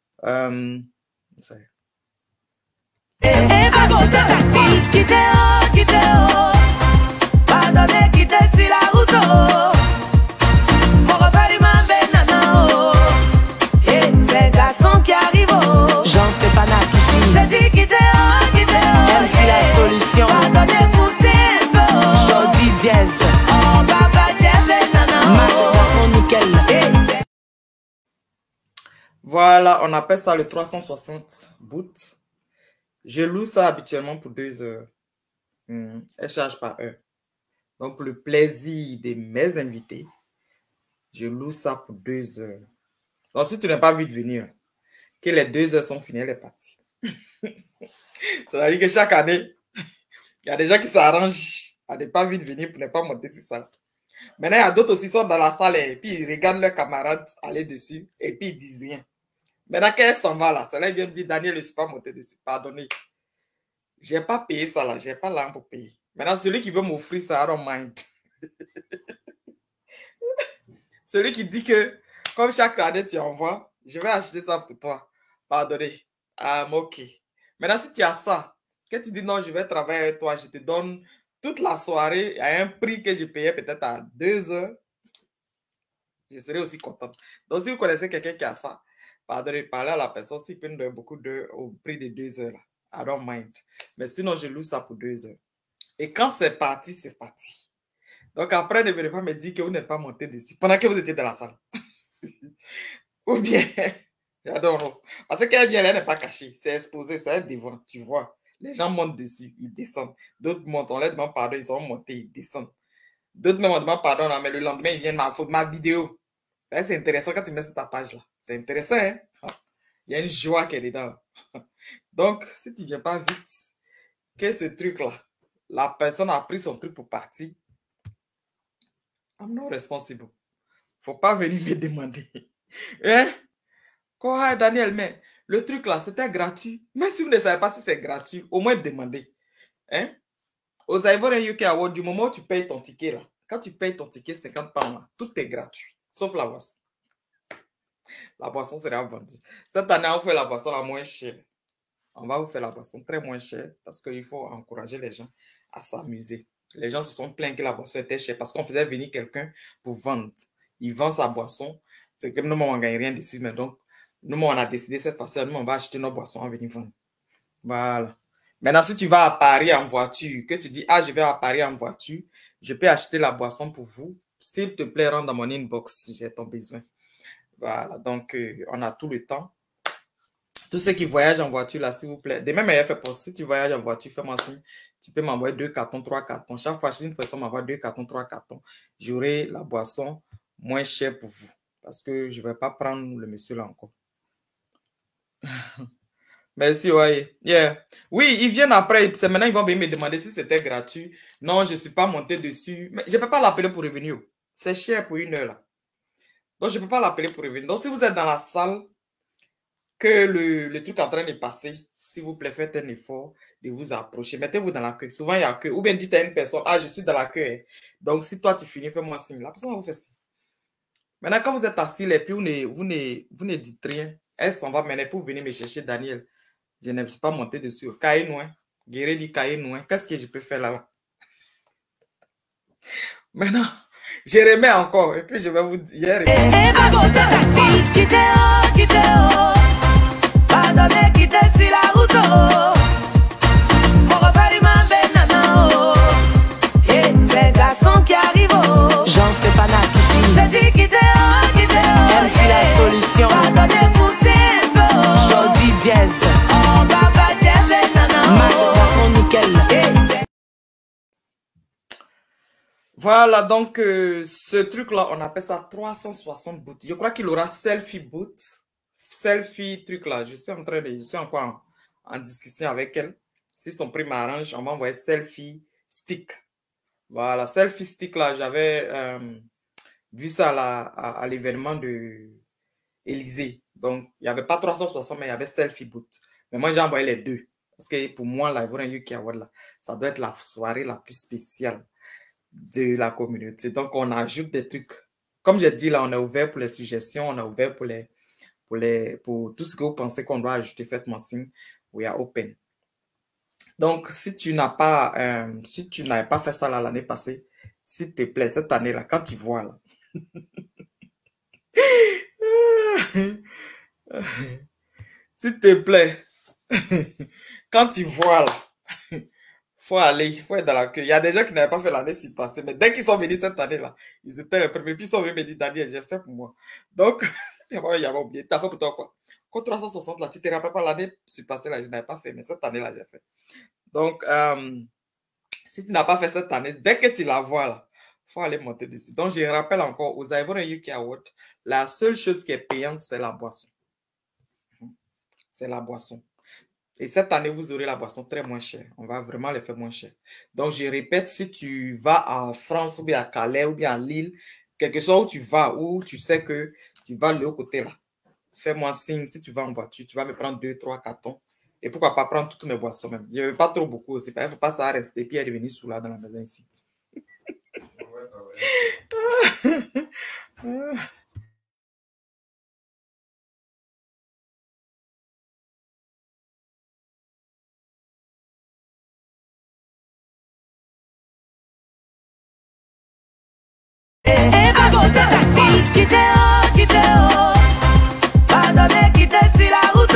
Voilà, on appelle ça le 360 boot. Je loue ça habituellement pour 2 heures. Elle charge par heure. Donc, pour le plaisir de mes invités, je loue ça pour 2 heures. Donc, si tu n'as pas vu de venir, que les 2 heures sont finies, elle est partie. Ça veut dire que chaque année, il y a des gens qui s'arrangent à ne pas vite venir pour ne pas monter sur ça. Maintenant, il y a d'autres aussi qui sont dans la salle et puis ils regardent leurs camarades aller dessus et puis ils disent rien. Maintenant, quand elle s'en va là, ça là vient me dire, Daniel, je ne suis pas monté dessus. Pardonnez. Je n'ai pas payé ça là, je n'ai pas l'argent pour payer. Maintenant, celui qui veut m'offrir ça, I don't mind. Celui qui dit que, comme chaque année tu envoies, je vais acheter ça pour toi. Pardonnez. Ok. Maintenant, si tu as ça, que tu dis non, je vais travailler avec toi, je te donne toute la soirée à un prix que je payais peut-être à 2 heures, je serai aussi content. Donc, si vous connaissez quelqu'un qui a ça, pardonnez, parlez à la personne s'il peut nous donner beaucoup d'heures au prix de 2 heures. Là. I don't mind. Mais sinon, je loue ça pour 2 heures. Et quand c'est parti, c'est parti. Donc, après, ne venez pas me dire que vous n'êtes pas monté dessus pendant que vous étiez dans la salle. Ou bien, j'adore. Parce qu'elle vient, elle n'est pas cachée. C'est exposé, c'est devant. Tu vois, les gens montent dessus, ils descendent. D'autres montent, on leur demande pardon, ils sont montés, ils descendent. D'autres même on demande pardon, mais le lendemain, ils viennent ma vidéo. C'est intéressant quand tu mets sur ta page là. C'est intéressant, hein? Il y a une joie qui est dedans. Donc, si tu ne viens pas vite, que ce truc-là, la personne a pris son truc pour partir, I'm not responsible. Faut pas venir me demander. Hein? Quoi, Daniel, mais le truc là, c'était gratuit. Même si vous ne savez pas si c'est gratuit, au moins demandez. Hein? Aux Ivorian UK Awards, du moment où tu payes ton ticket là, quand tu payes ton ticket 50 pounds là, tout est gratuit, sauf la boisson. La boisson sera vendue. Cette année, on fait la boisson la moins chère. On va vous faire la boisson très moins chère parce qu'il faut encourager les gens à s'amuser. Les gens se sont plaints que la boisson était chère parce qu'on faisait venir quelqu'un pour vendre. Il vend sa boisson. C'est que nous, on ne gagne rien dessus. Mais donc, nous, on a décidé cette fois-ci, nous, on va acheter nos boissons à venir vendre. Voilà. Maintenant, si tu vas à Paris en voiture, que tu dis, ah, je vais à Paris en voiture, je peux acheter la boisson pour vous. S'il te plaît, rentre dans mon inbox si j'ai ton besoin. Voilà, donc on a tout le temps. Tous ceux qui voyagent en voiture, là, s'il vous plaît. Demain, meilleur fait pour si tu voyages en voiture, fais-moi signe. Tu peux m'envoyer 2 cartons, 3 cartons. Chaque fois, si une personne m'envoie 2 cartons, 3 cartons, j'aurai la boisson moins chère pour vous. Parce que je ne vais pas prendre le monsieur là encore. Merci, ouais. Yeah. Oui, ils viennent après. C'est maintenant, ils vont venir me demander si c'était gratuit. Non, je ne suis pas monté dessus. Mais je ne peux pas l'appeler pour revenir. C'est cher pour 1 heure là. Donc, je ne peux pas l'appeler pour revenir. Donc, si vous êtes dans la salle, que le truc est en train de passer, s'il vous plaît, faites un effort de vous approcher. Mettez-vous dans la queue. Souvent, il y a queue. Ou bien dites à une personne, ah, je suis dans la queue. Donc, si toi, tu finis, fais-moi signe. La personne va vous faire signe. Maintenant, quand vous êtes assis, et puis vous ne dites rien, elle s'en va maintenant pour venir me chercher Daniel. Je ne suis pas monté dessus. Caïe noin. Guéré dit caïe noin. Qu'est-ce que je peux faire là? Maintenant, je remets encore. Et puis, je vais vous dire. Pardonnez, quittez sur la route. Mon repère, il m'a benana. Et ces garçons qui arrivent. Jean-Stéphane Akichi. J'ai dit quittez, quittez. MC la solution. Pardonnez, poussez un peu. Jody Diaz. Oh, papa Diaz, benana. Max Garçon nickel. Voilà, donc ce truc-là, on appelle ça 360 boots. Je crois qu'il aura selfie boots. Selfie truc là, je suis encore en discussion avec elle. Si son prix m'arrange, on va envoyer selfie stick. Voilà, selfie stick là, j'avais vu ça à l'événement de Élysée. Donc, il n'y avait pas 360, mais il y avait selfie boot. Mais moi, j'ai envoyé les deux. Parce que pour moi, là, ça doit être la soirée la plus spéciale de la communauté. Donc, on ajoute des trucs. Comme j'ai dit là, on est ouvert pour les suggestions, on est ouvert pour tout ce que vous pensez qu'on doit ajouter, faites-moi signe. We are open. Donc, si tu n'avais pas fait ça l'année passée, s'il te plaît, cette année-là, quand tu vois là, s'il te plaît, quand tu vois là, faut être dans la queue. Il y a des gens qui n'avaient pas fait l'année ci passée, mais dès qu'ils sont venus cette année-là, ils étaient les premiers, puis ils sont venus me dire, Daniel, j'ai fait pour moi. Donc, il y avait oublié. T'as fait pour toi quoi? Quand 360, là, tu te rappelles pas l'année passée, là, je n'avais pas fait, mais cette année-là, j'ai fait. Donc, si tu n'as pas fait cette année, dès que tu la vois, là, il faut aller monter dessus. Donc, je rappelle encore, aux Ivorian UK Awards, la seule chose qui est payante, c'est la boisson. C'est la boisson. Et cette année, vous aurez la boisson très moins chère. On va vraiment les faire moins chères. Donc, je répète, si tu vas en France, ou bien à Calais, ou bien à Lille, quelque chose où tu vas, où tu sais que tu vas de l'autre côté là, fais-moi signe. Si tu vas en voiture, tu vas me prendre 2, 3 cartons. Et pourquoi pas prendre toutes mes boissons même. Je ne veux pas trop beaucoup aussi. Il ne faut pas ça rester et puis revenir sous là dans la maison ici. Pardonnez, quittez sur la route.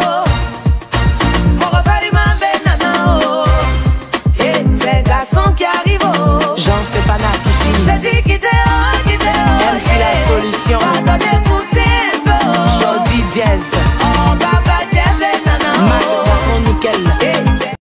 Mon repère, il m'a benana. Et ces garçons qui arrivent. Jean-Stéphane Akichi. J'ai dit quittez, quittez. MC la solution. Pardonnez, poussez un peu. Jody Diaz. Oh, papa Diaz, benana. Max Garçon nickel.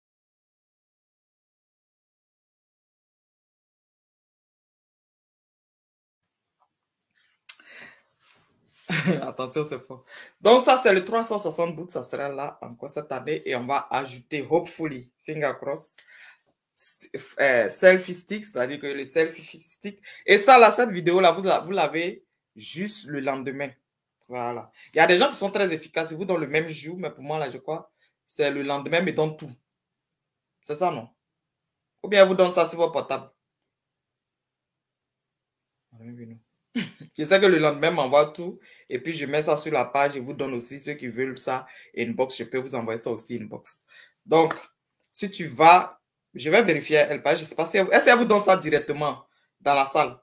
Attention, c'est fort. Donc, ça, c'est le 360 boots. Ça sera là encore cette année. Et on va ajouter, hopefully, finger cross, selfie stick, c'est-à-dire que le selfie stick. Et ça, là, cette vidéo-là, vous l'avez juste le lendemain. Voilà. Il y a des gens qui sont très efficaces. Ils vous donnent le même jour, mais pour moi, là, je crois, c'est le lendemain, mais donnent tout. C'est ça, non? Ou bien, vous donnent ça sur votre portable. Je sais que le lendemain m'envoie tout et puis je mets ça sur la page et vous donne aussi ceux qui veulent ça inbox. Je peux vous envoyer ça aussi inbox. Donc, si tu vas, je vais vérifier elle page. Je sais pas si est-ce qu'elle vous donne ça directement dans la salle.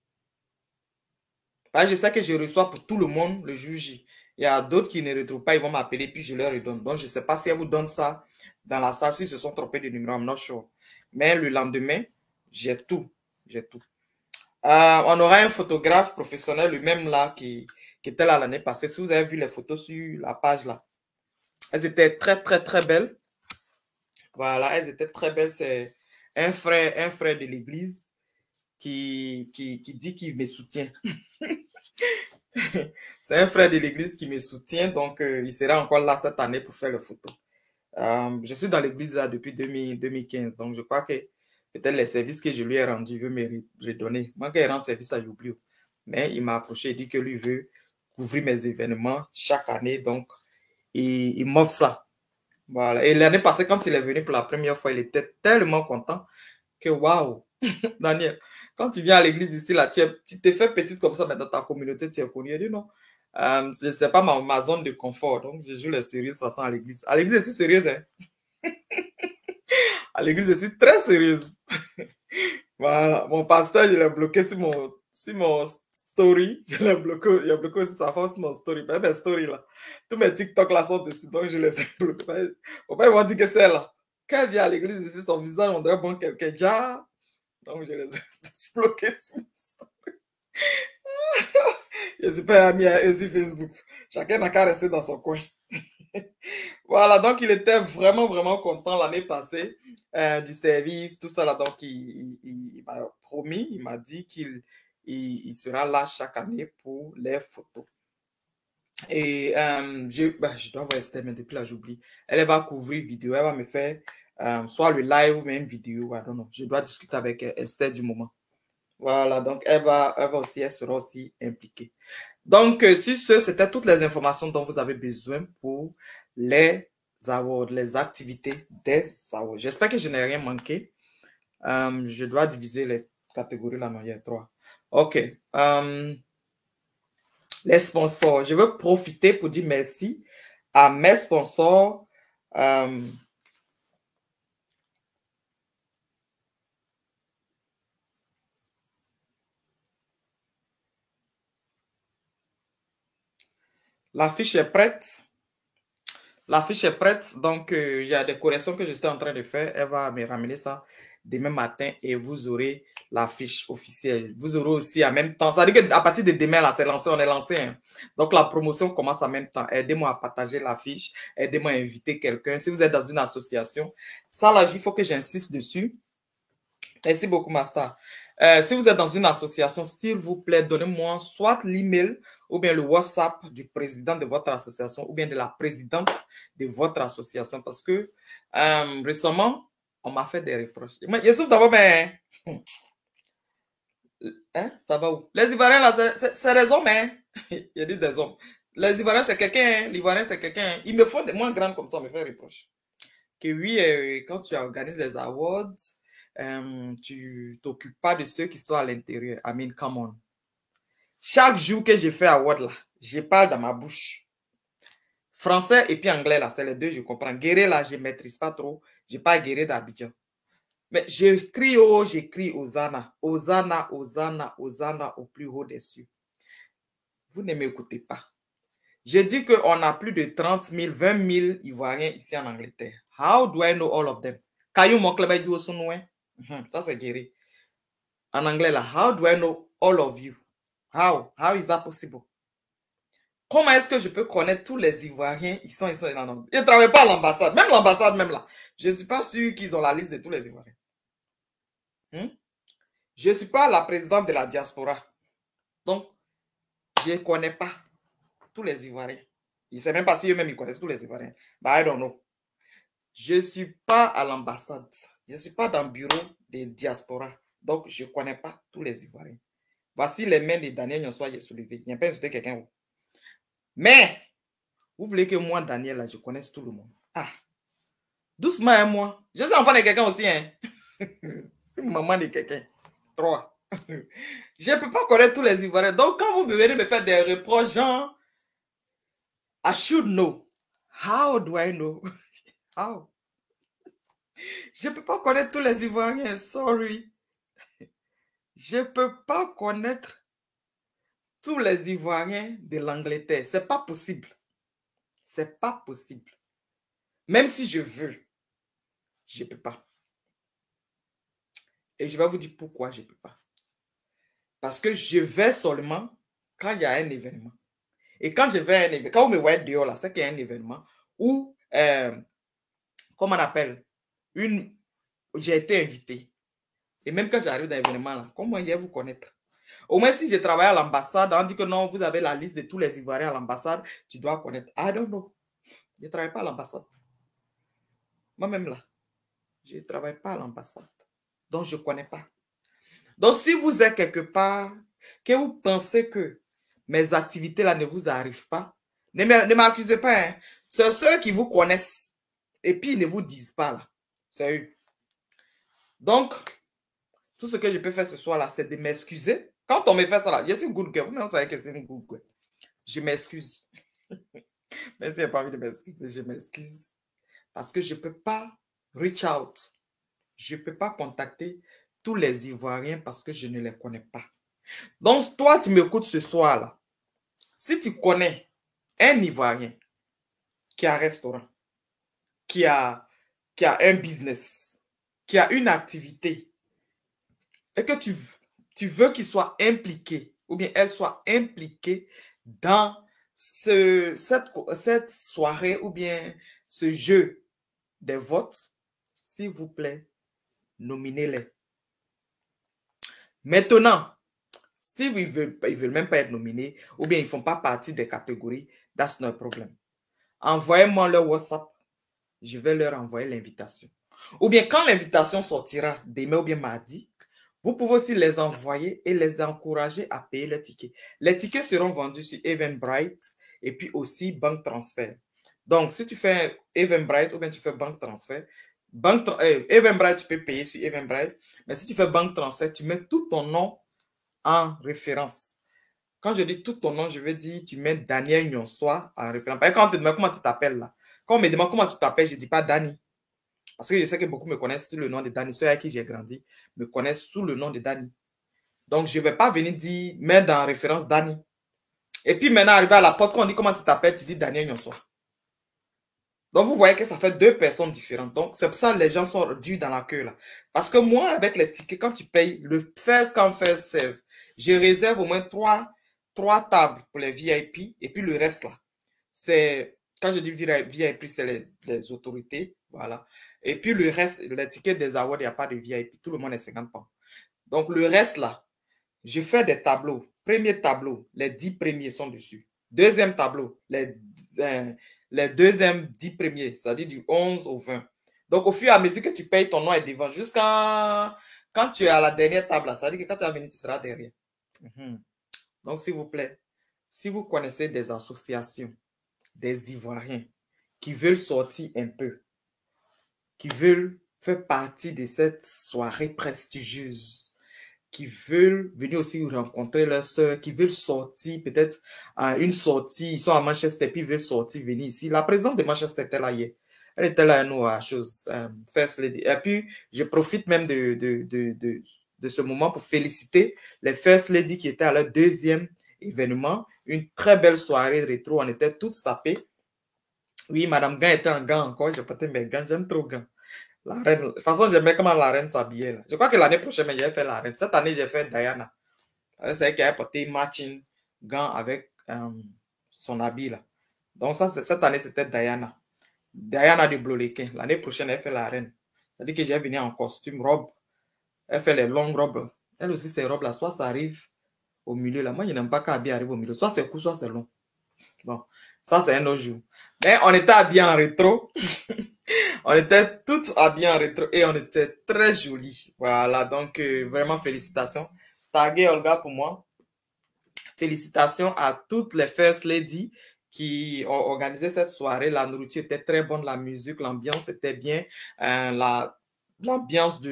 Je sais que je reçois pour tout le monde le jour J. Il y a d'autres qui ne retrouvent pas, ils vont m'appeler puis je leur redonne. Donc, je ne sais pas si elle vous donne ça dans la salle. S'ils se sont trompés de numéro, I'm not sure. Mais le lendemain, j'ai tout. J'ai tout. On aura un photographe professionnel, le même là, qui était là l'année passée. Si vous avez vu les photos sur la page là, elles étaient très, très, très belles. Voilà, elles étaient très belles. C'est un frère de l'église qui dit qu'il me soutient. C'est un frère de l'église qui me soutient, donc il sera encore là cette année pour faire les photos. Je suis dans l'église là depuis 2015, donc je crois que peut-être les services que je lui ai rendus, il veut me redonner. Moi, quand il rend service, j'oublie. Mais il m'a approché et dit que lui veut couvrir mes événements chaque année, donc il m'offre ça. Voilà. Et l'année passée, quand il est venu pour la première fois, il était tellement content que waouh, Daniel, quand tu viens à l'église ici, là, tu t'es fait petite comme ça, mais dans ta communauté, tu es connu. Il dit non, ce n'est pas ma zone de confort, donc je joue les sérieuses façon à l'église. À l'église, c'est sérieuse, hein. À l'église, c'est très sérieuse. Voilà, mon pasteur, je l'ai bloqué sur mon story. Je l'ai bloqué, il a bloqué aussi sa femme sur mon story. Ben, mes stories là. Tous mes TikTok là sont dessus, donc je les ai bloqués. Faut pas ils vont dire que c'est là. Quand elle vient à l'église ici, son visage, on dirait bon quelqu'un déjà. Donc je les ai bloqués sur mon story. Je suis pas ami à eux sur Facebook. Chacun n'a qu'à rester dans son coin. Voilà, donc il était vraiment, vraiment content l'année passée du service, tout ça là. Donc il m'a promis, il m'a dit qu'il sera là chaque année pour les photos. Et je dois voir Esther, mais depuis là j'oublie. Elle va couvrir vidéo, elle va me faire soit le live ou même une vidéo, I don't know. Je dois discuter avec Esther du moment. Voilà, donc elle sera aussi impliquée. Donc, sur ce, c'était toutes les informations dont vous avez besoin pour les awards, les activités des awards. J'espère que je n'ai rien manqué. Je dois diviser les catégories là, non, il y a 3. OK. Les sponsors. Je veux profiter pour dire merci à mes sponsors. La fiche est prête. La fiche est prête, donc il y a des corrections que je suis en train de faire. Elle va me ramener ça demain matin et vous aurez la fiche officielle. Vous aurez aussi en même temps. Ça veut dire qu'à partir de demain, là, c'est lancé, on est lancé. Hein. Donc la promotion commence en même temps. Aidez-moi à partager la fiche. Aidez-moi à inviter quelqu'un. Si vous êtes dans une association, ça là, il faut que j'insiste dessus. Merci beaucoup, Master. Si vous êtes dans une association, s'il vous plaît, donnez-moi soit l'email ou bien le WhatsApp du président de votre association ou bien de la présidente de votre association parce que récemment, on m'a fait des reproches. Je souffre d'abord, mais hein, ça va où? Les Ivoiriens, là, c'est des hommes, hein? Il y a des hommes. Les Ivoiriens, c'est quelqu'un, hein? L'Ivoirien, c'est quelqu'un. Hein? Ils me font des moins grandes comme ça, on me fait reproche. Que oui, quand tu organises les awards, tu t'occupes pas de ceux qui sont à l'intérieur. I mean, come on. Chaque jour que je fais award là, je parle dans ma bouche. Français et puis anglais là, c'est les deux, je comprends. Guéret là, je ne maîtrise pas trop. Je parle guéret d'Abidjan. Mais j'écris Hosanna. Hosanna, Hosanna, Hosanna au plus haut des cieux. Vous ne m'écoutez pas. Je dis qu'on a plus de 30 000, 20 000 Ivoiriens ici en Angleterre. How do I know all of them? Caillou mon club est du ça c'est guéri. En anglais là, how do I know all of you? How? How is that possible? Comment est-ce que je peux connaître tous les Ivoiriens? Ils ne travaillent pas à l'ambassade. Même l'ambassade, même là. Je ne suis pas sûr qu'ils ont la liste de tous les Ivoiriens. Je ne suis pas la présidente de la diaspora. Donc, je ne connais pas tous les Ivoiriens. Je ne sais même pas si eux-mêmes ils connaissent tous les Ivoiriens. But I don't know. Je ne suis pas à l'ambassade. Je ne suis pas dans le bureau de diaspora. Donc, je ne connais pas tous les Ivoiriens. Voici les mains de Daniel Nyonsoa soulevées. Il n'y a pas insulté quelqu'un. Mais, vous voulez que moi, Daniel, là, je connaisse tout le monde. Ah, doucement, hein, moi. Je suis enfant de quelqu'un aussi. Hein. C'est maman de quelqu'un. 3. Je ne peux pas connaître tous les Ivoiriens. Donc, quand vous venez me faire des reproches, genre, I should know. How do I know? How? Je ne peux pas connaître tous les Ivoiriens. Sorry. Je ne peux pas connaître tous les Ivoiriens de l'Angleterre. Ce n'est pas possible. Ce n'est pas possible. Même si je veux. je ne peux pas. Et je vais vous dire pourquoi je ne peux pas. Parce que je vais seulement quand il y a un événement. Et quand je vais à un événement, quand vous me voyez dehors, là, c'est qu'il y a un événement où, comment on appelle, j'ai été invité. Et même quand j'arrive dans l'événement, là, comment je vais vous connaître? Au moins, si je travaille à l'ambassade, on dit que non, vous avez la liste de tous les Ivoiriens à l'ambassade, tu dois connaître. I don't know. Je ne travaille pas à l'ambassade. Moi-même là, je ne travaille pas à l'ambassade. Donc, je ne connais pas. Donc, si vous êtes quelque part, que vous pensez que mes activités là ne vous arrivent pas, ne m'accusez pas. Hein. C'est ceux qui vous connaissent et puis ils ne vous disent pas là. C'est eux. Donc, tout ce que je peux faire ce soir là, c'est de m'excuser. Quand on me fait ça là, je suis good girl. Vous-même savez que c'est une good girl. Je m'excuse. Mais si je n'ai pas envie de m'excuser, je m'excuse. Parce que je ne peux pas reach out. Je ne peux pas contacter tous les Ivoiriens parce que je ne les connais pas. Donc, toi, tu m'écoutes ce soir-là. Si tu connais un Ivoirien qui a un restaurant, qui a un business, qui a une activité, et que tu veux qu'il soit impliqué, ou bien elle soit impliquée dans cette soirée, ou bien ce jeu des votes, s'il vous plaît, nominez-les. Maintenant, si ils veulent même pas être nominés, ou bien ils ne font pas partie des catégories, that's no problem. Envoyez-moi leur WhatsApp, je vais leur envoyer l'invitation. Ou bien quand l'invitation sortira demain ou bien mardi, vous pouvez aussi les envoyer et les encourager à payer le ticket. Les tickets seront vendus sur Eventbrite et puis aussi Bank Transfer. Donc, si tu fais Eventbrite ou bien tu fais Bank Transfer, Eventbrite, tu peux payer sur Eventbrite, mais si tu fais Bank Transfer, tu mets tout ton nom en référence. Quand je dis tout ton nom, je veux dire, tu mets Daniel Nyonsoa en référence. Par exemple, quand on te demande comment tu t'appelles là, quand on me demande comment tu t'appelles, je ne dis pas Dani. Parce que je sais que beaucoup me connaissent sous le nom de Dani. Ceux avec qui j'ai grandi me connaissent sous le nom de Dani. Donc, je ne vais pas venir dire, mettre en référence Dani. Et puis maintenant, arrivé à la porte, quand on dit comment tu t'appelles, tu dis Daniel Nyonsoa. Donc, vous voyez que ça fait deux personnes différentes. Donc, c'est pour ça que les gens sont dus dans la queue là. Parce que moi, avec les tickets, quand tu payes, le first come, first serve, je réserve au moins trois tables pour les VIP. Et puis le reste là, c'est, quand je dis VIP, c'est les autorités. Voilà. Et puis le reste, les tickets des awards, il n'y a pas de VIP. Tout le monde est 50 pounds. Donc, le reste là, je fais des tableaux. Premier tableau, les 10 premiers sont dessus. Deuxième tableau, les deuxièmes 10 premiers, c'est-à-dire du 11 au 20. Donc, au fur et à mesure que tu payes, ton nom est devant. Jusqu'à quand tu es à la dernière table, c'est-à-dire que quand tu vas venir, tu seras derrière. Donc, s'il vous plaît, si vous connaissez des associations, des Ivoiriens qui veulent sortir un peu, qui veulent faire partie de cette soirée prestigieuse, qui veulent venir aussi rencontrer leurs soeurs, qui veulent sortir, peut-être une sortie, ils sont à Manchester, puis ils veulent sortir, venir ici. La présidente de Manchester était là hier. Elle était là à nous à chose, First Lady. Et puis, je profite même de ce moment pour féliciter les First Lady qui étaient à leur deuxième événement. Une très belle soirée rétro, on était tous tapés. Oui, Madame Gant était en gants encore, j'ai porté mes gants, j'aime trop gants. La reine, de toute façon, j'aimais comment la reine s'habillait. Je crois que l'année prochaine, j'ai fait la reine. Cette année, j'ai fait Diana. C'est elle qui a porté matching gants avec son habit là. Donc, ça, cette année, c'était Diana. Diana de Blolequin. L'année prochaine, elle fait la reine. C'est-à-dire que j'ai venu en costume, robe. Elle fait les longues robes. Elle aussi, ces robes là, soit ça arrive au milieu là. Moi, je n'aime pas quand habillé arrive au milieu. Soit c'est court, soit c'est long. Bon, ça, c'est un autre jour. Mais on était habillés en rétro. On était toutes habillées en rétro et on était très jolies. Voilà, donc vraiment félicitations. Taguez Olga pour moi. Félicitations à toutes les First Lady qui ont organisé cette soirée. La nourriture était très bonne, la musique, l'ambiance était bien. L'ambiance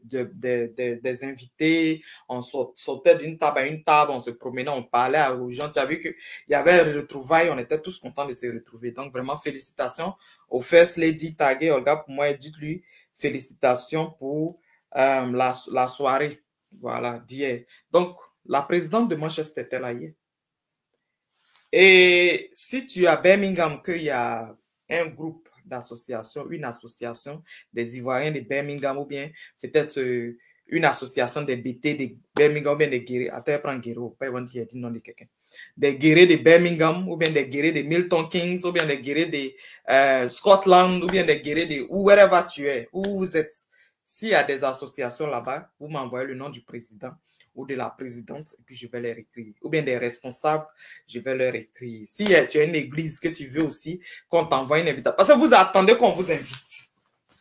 des invités, on sautait d'une table à une table, on se promenait, on parlait aux gens. Tu as vu qu'il y avait un retrouvailles, on était tous contents de se retrouver. Donc, vraiment, félicitations aux First Lady. Taguez Olga pour moi et dites-lui félicitations pour la soirée. Voilà, d'hier. Donc, la présidente de Manchester était là hier. Et si tu es à Birmingham, qu'il y a un groupe d'association, une association des Ivoiriens de Birmingham ou bien peut-être une association des BT de Birmingham ou bien des guerriers. Attends, prends guerrier, pas avant qu'il ait dit non de quelqu'un. Des guerriers de Birmingham ou bien des guerriers de Milton Keynes ou bien des guerriers de Scotland ou bien des guerriers de wherever tu es, où vous êtes. S'il y a des associations là-bas, vous m'envoyez le nom du président ou de la présidente, et puis je vais leur écrire. Ou bien des responsables, je vais leur écrire. Si tu as une église que tu veux aussi, qu'on t'envoie une invitation. Parce que vous attendez qu'on vous invite.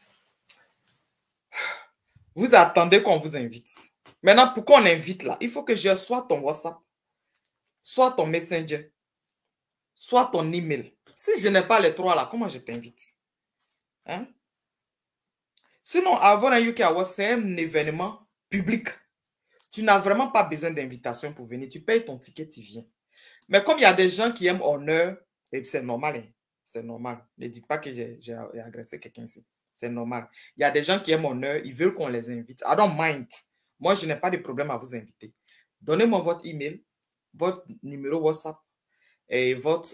Vous attendez qu'on vous invite. Maintenant, pour qu'on invite là, il faut que j'ai soit ton WhatsApp, soit ton Messenger, soit ton email. Si je n'ai pas les trois là, comment je t'invite? Hein? Sinon, avoir un UK Award, c'est un événement public. Tu n'as vraiment pas besoin d'invitation pour venir. Tu payes ton ticket, tu viens. Mais comme il y a des gens qui aiment honneur, et c'est normal, hein, c'est normal. Ne dites pas que j'ai agressé quelqu'un ici. C'est normal. Il y a des gens qui aiment honneur, ils veulent qu'on les invite. I don't mind. Moi, je n'ai pas de problème à vous inviter. Donnez-moi votre email, votre numéro WhatsApp et votre...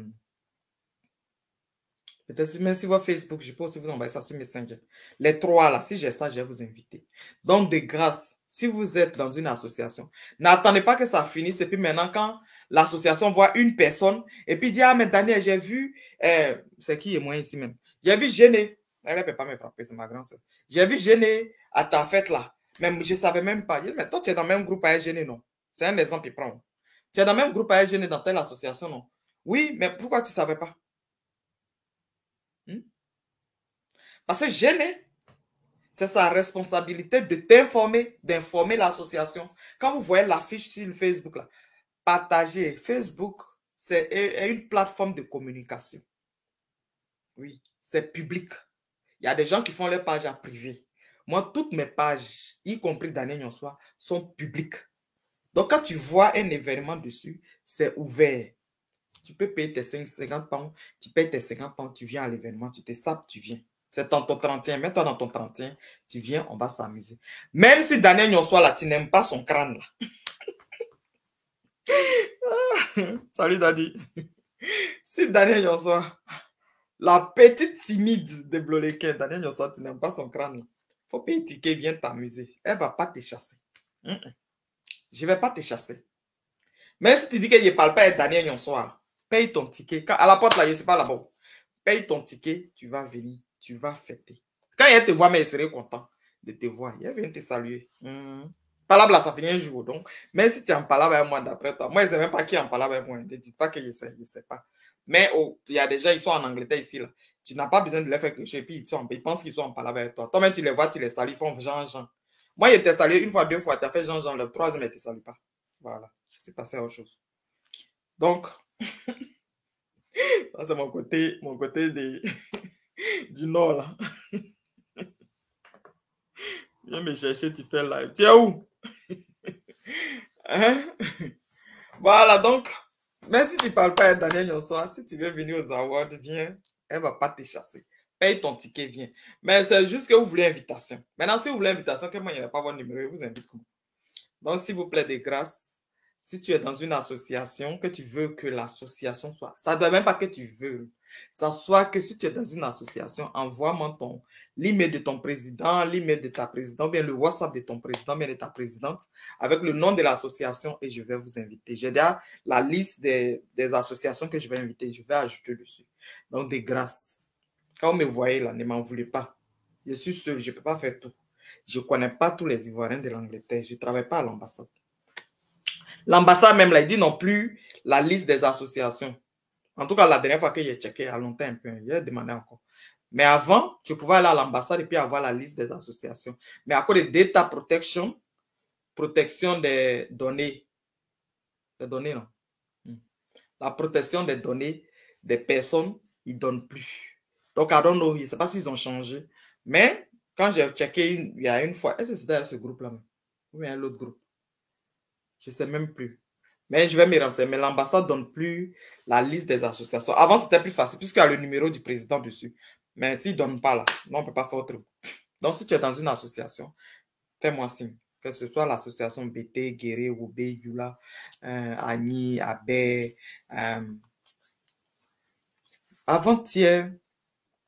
peut-être même si votre Facebook, je peux aussi vous envoyer ça sur Messenger. Les trois là, si j'ai ça, je vais vous inviter. Donc, de grâce, si vous êtes dans une association, n'attendez pas que ça finisse. Et puis maintenant, quand l'association voit une personne, et puis dit, ah, mais Daniel, j'ai vu, c'est qui est moi ici même? J'ai vu Géné. Elle ne peut pas me frapper, c'est ma grande soeur. J'ai vu Géné à ta fête là. Même, je ne savais même pas. Mais toi, tu es dans le même groupe à Géné, non? C'est un exemple qui prend. Tu es dans le même groupe à Géné dans telle association, non? Oui, mais pourquoi tu ne savais pas? Parce que Géné, c'est sa responsabilité de t'informer, d'informer l'association. Quand vous voyez l'affiche sur le Facebook, là, partagez. Facebook, c'est une plateforme de communication. Oui, c'est public. Il y a des gens qui font leurs pages à privé. Moi, toutes mes pages, y compris Daniel Nyonsoi, sont publiques. Donc, quand tu vois un événement dessus, c'est ouvert. Tu peux payer tes 50 pounds, tu payes tes 50 pounds, tu viens à l'événement, tu te sapes, tu viens. C'est ton 31, mets-toi dans ton 31, tu viens, on va s'amuser. Même si Daniel Nyonsoi, là, tu n'aimes pas son crâne, là. Salut, Daddy. Si Daniel Nyonsoi, la petite timide de Bloleke, Daniel Nyonsoi, tu n'aimes pas son crâne, là. Faut payer ticket, viens t'amuser. Elle ne va pas te chasser. Je ne vais pas te chasser. Même si tu dis que je ne parle pas avec Daniel Nyonsoi, paye ton ticket. Quand, à la porte, là, je ne suis pas là-bas. Paye ton ticket, tu vas venir, tu vas fêter. Quand elle te voit, mais elle serait content de te voir. Elle vient te saluer. Palabre, là, ça finit un jour. Donc, même si tu es en palabre avec moi d'après toi, moi, je ne sais même pas qui est en palabre avec moi. Ne dites pas que je ne sais pas. Mais il y a des gens, ils sont en Angleterre ici, là. Tu n'as pas besoin de les faire quelque chose. Et puis, ils pensent qu'ils sont en palabre avec toi. Toi-même, tu les vois, tu les salues, ils font Jean-Jean. Moi, je t'ai salué une fois, deux fois. Tu as fait Jean-Jean. Le troisième, elle ne te salue pas. Voilà. Je suis passé à autre chose. Donc, ça, c'est mon côté du nord, là. Viens me chercher, tu fais live. Tu es où? Hein? Voilà, donc, même si tu ne parles pas à Daniel Nyonsoi, si tu veux venir aux awards, viens, elle ne va pas te chasser. Paye ton ticket, viens. Mais c'est juste que vous voulez invitation. Maintenant, si vous voulez invitation, que moi, il n'y a pas votre numéro, je vous invite comment? Donc, s'il vous plaît, de grâce, si tu es dans une association, que tu veux que l'association soit... Ça ne doit même pas que tu veux. Ça soit que si tu es dans une association, envoie-moi l'email de ton président, l'email de ta présidente, bien le WhatsApp de ton président, bien de ta présidente, avec le nom de l'association et je vais vous inviter. J'ai déjà la liste des associations que je vais inviter. Je vais ajouter dessus. Donc, de grâce. Quand vous me voyez là, ne m'en voulez pas. Je suis seul, je ne peux pas faire tout. Je ne connais pas tous les Ivoiriens de l'Angleterre. Je ne travaille pas à l'ambassade. L'ambassade même, là, il dit non plus la liste des associations. En tout cas, la dernière fois que j'ai checké, à longtemps un peu, j'ai demandé encore. Mais avant, tu pouvais aller à l'ambassade et puis avoir la liste des associations. Mais à cause de data protection, protection des données. Des données, non? La protection des données des personnes, ils ne donnent plus. Donc, I don't know, je ne sais pas s'ils ont changé. Mais quand j'ai checké il y a une fois, est-ce que c'était ce groupe-là même? Ou bien l'autre groupe? Je ne sais même plus. Mais je vais me renseigner. Mais l'ambassade ne donne plus la liste des associations. Avant, c'était plus facile puisqu'il y a le numéro du président dessus. Mais s'ils ne donnent pas là, non, on ne peut pas faire autre. Donc, si tu es dans une association, fais-moi signe. Que ce soit l'association BT, Guéré, Roubaix, Yula, Agni, Abé. Avant-hier,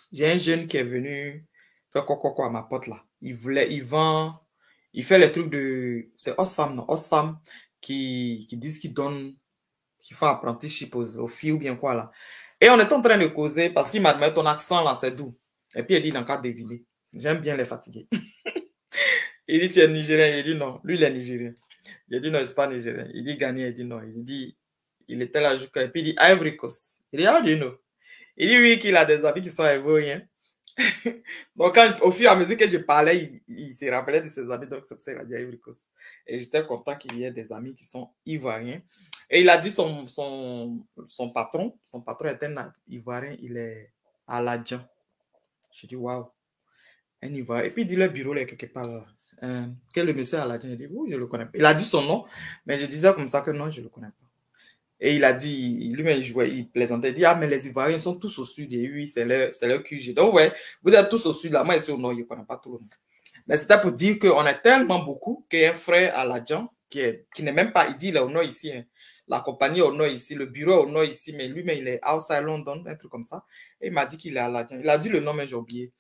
J'ai un jeune qui est venu faire quoi à ma porte là. Il vend, il fait les trucs de, c'est Osfam, non, Osfam qui disent qu'ils donnent, qui font apprenticeship aux filles ou bien quoi là. Et on est en train de causer parce qu'il m'a dit ton accent là c'est doux. Et puis il dit dans le cas deviner. J'aime bien les fatiguer. Il dit tu es Nigérien, il dit non. Lui il est Nigérien. Il dit non, c'est pas Nigérien. Il dit Ghanéen, il dit non. Il dit il était là jusqu'à, et puis il dit Ivory Coast. Il dit how do you know? Il dit oui qu'il a des amis qui sont ivoiriens. Donc, au fur et à mesure que je parlais, il se rappelait de ses amis. Donc, c'est pour ça qu'il a dit Ivory Coast. Et j'étais content qu'il y ait des amis qui sont ivoiriens. Et il a dit son patron est un ivoirien, il est à l'Adjan. Je dis waouh, un ivoirien. Et puis il dit le bureau là quelque part là. Quel est le monsieur à l'Adjan? Il dit oui, je le connais pas. Il a dit son nom, mais je disais comme ça que non, je le connais pas. Et il a dit, lui-même, il jouait, il plaisantait, il dit, ah, mais les Ivoiriens sont tous au sud, et oui, c'est leur QG. Donc, ouais, vous êtes tous au sud, là, moi, je suis au nord, je ne connais pas tout le monde. Mais c'était pour dire qu'on est tellement beaucoup qu'il y a un frère à l'Adjan qui n'est même pas, il dit, il est au nord ici, hein. La compagnie est au nord ici, le bureau est au nord ici, mais lui-même, il est outside London, un truc comme ça. Et il m'a dit qu'il est à l'Adjan. Il a dit le nom, mais j'ai oublié.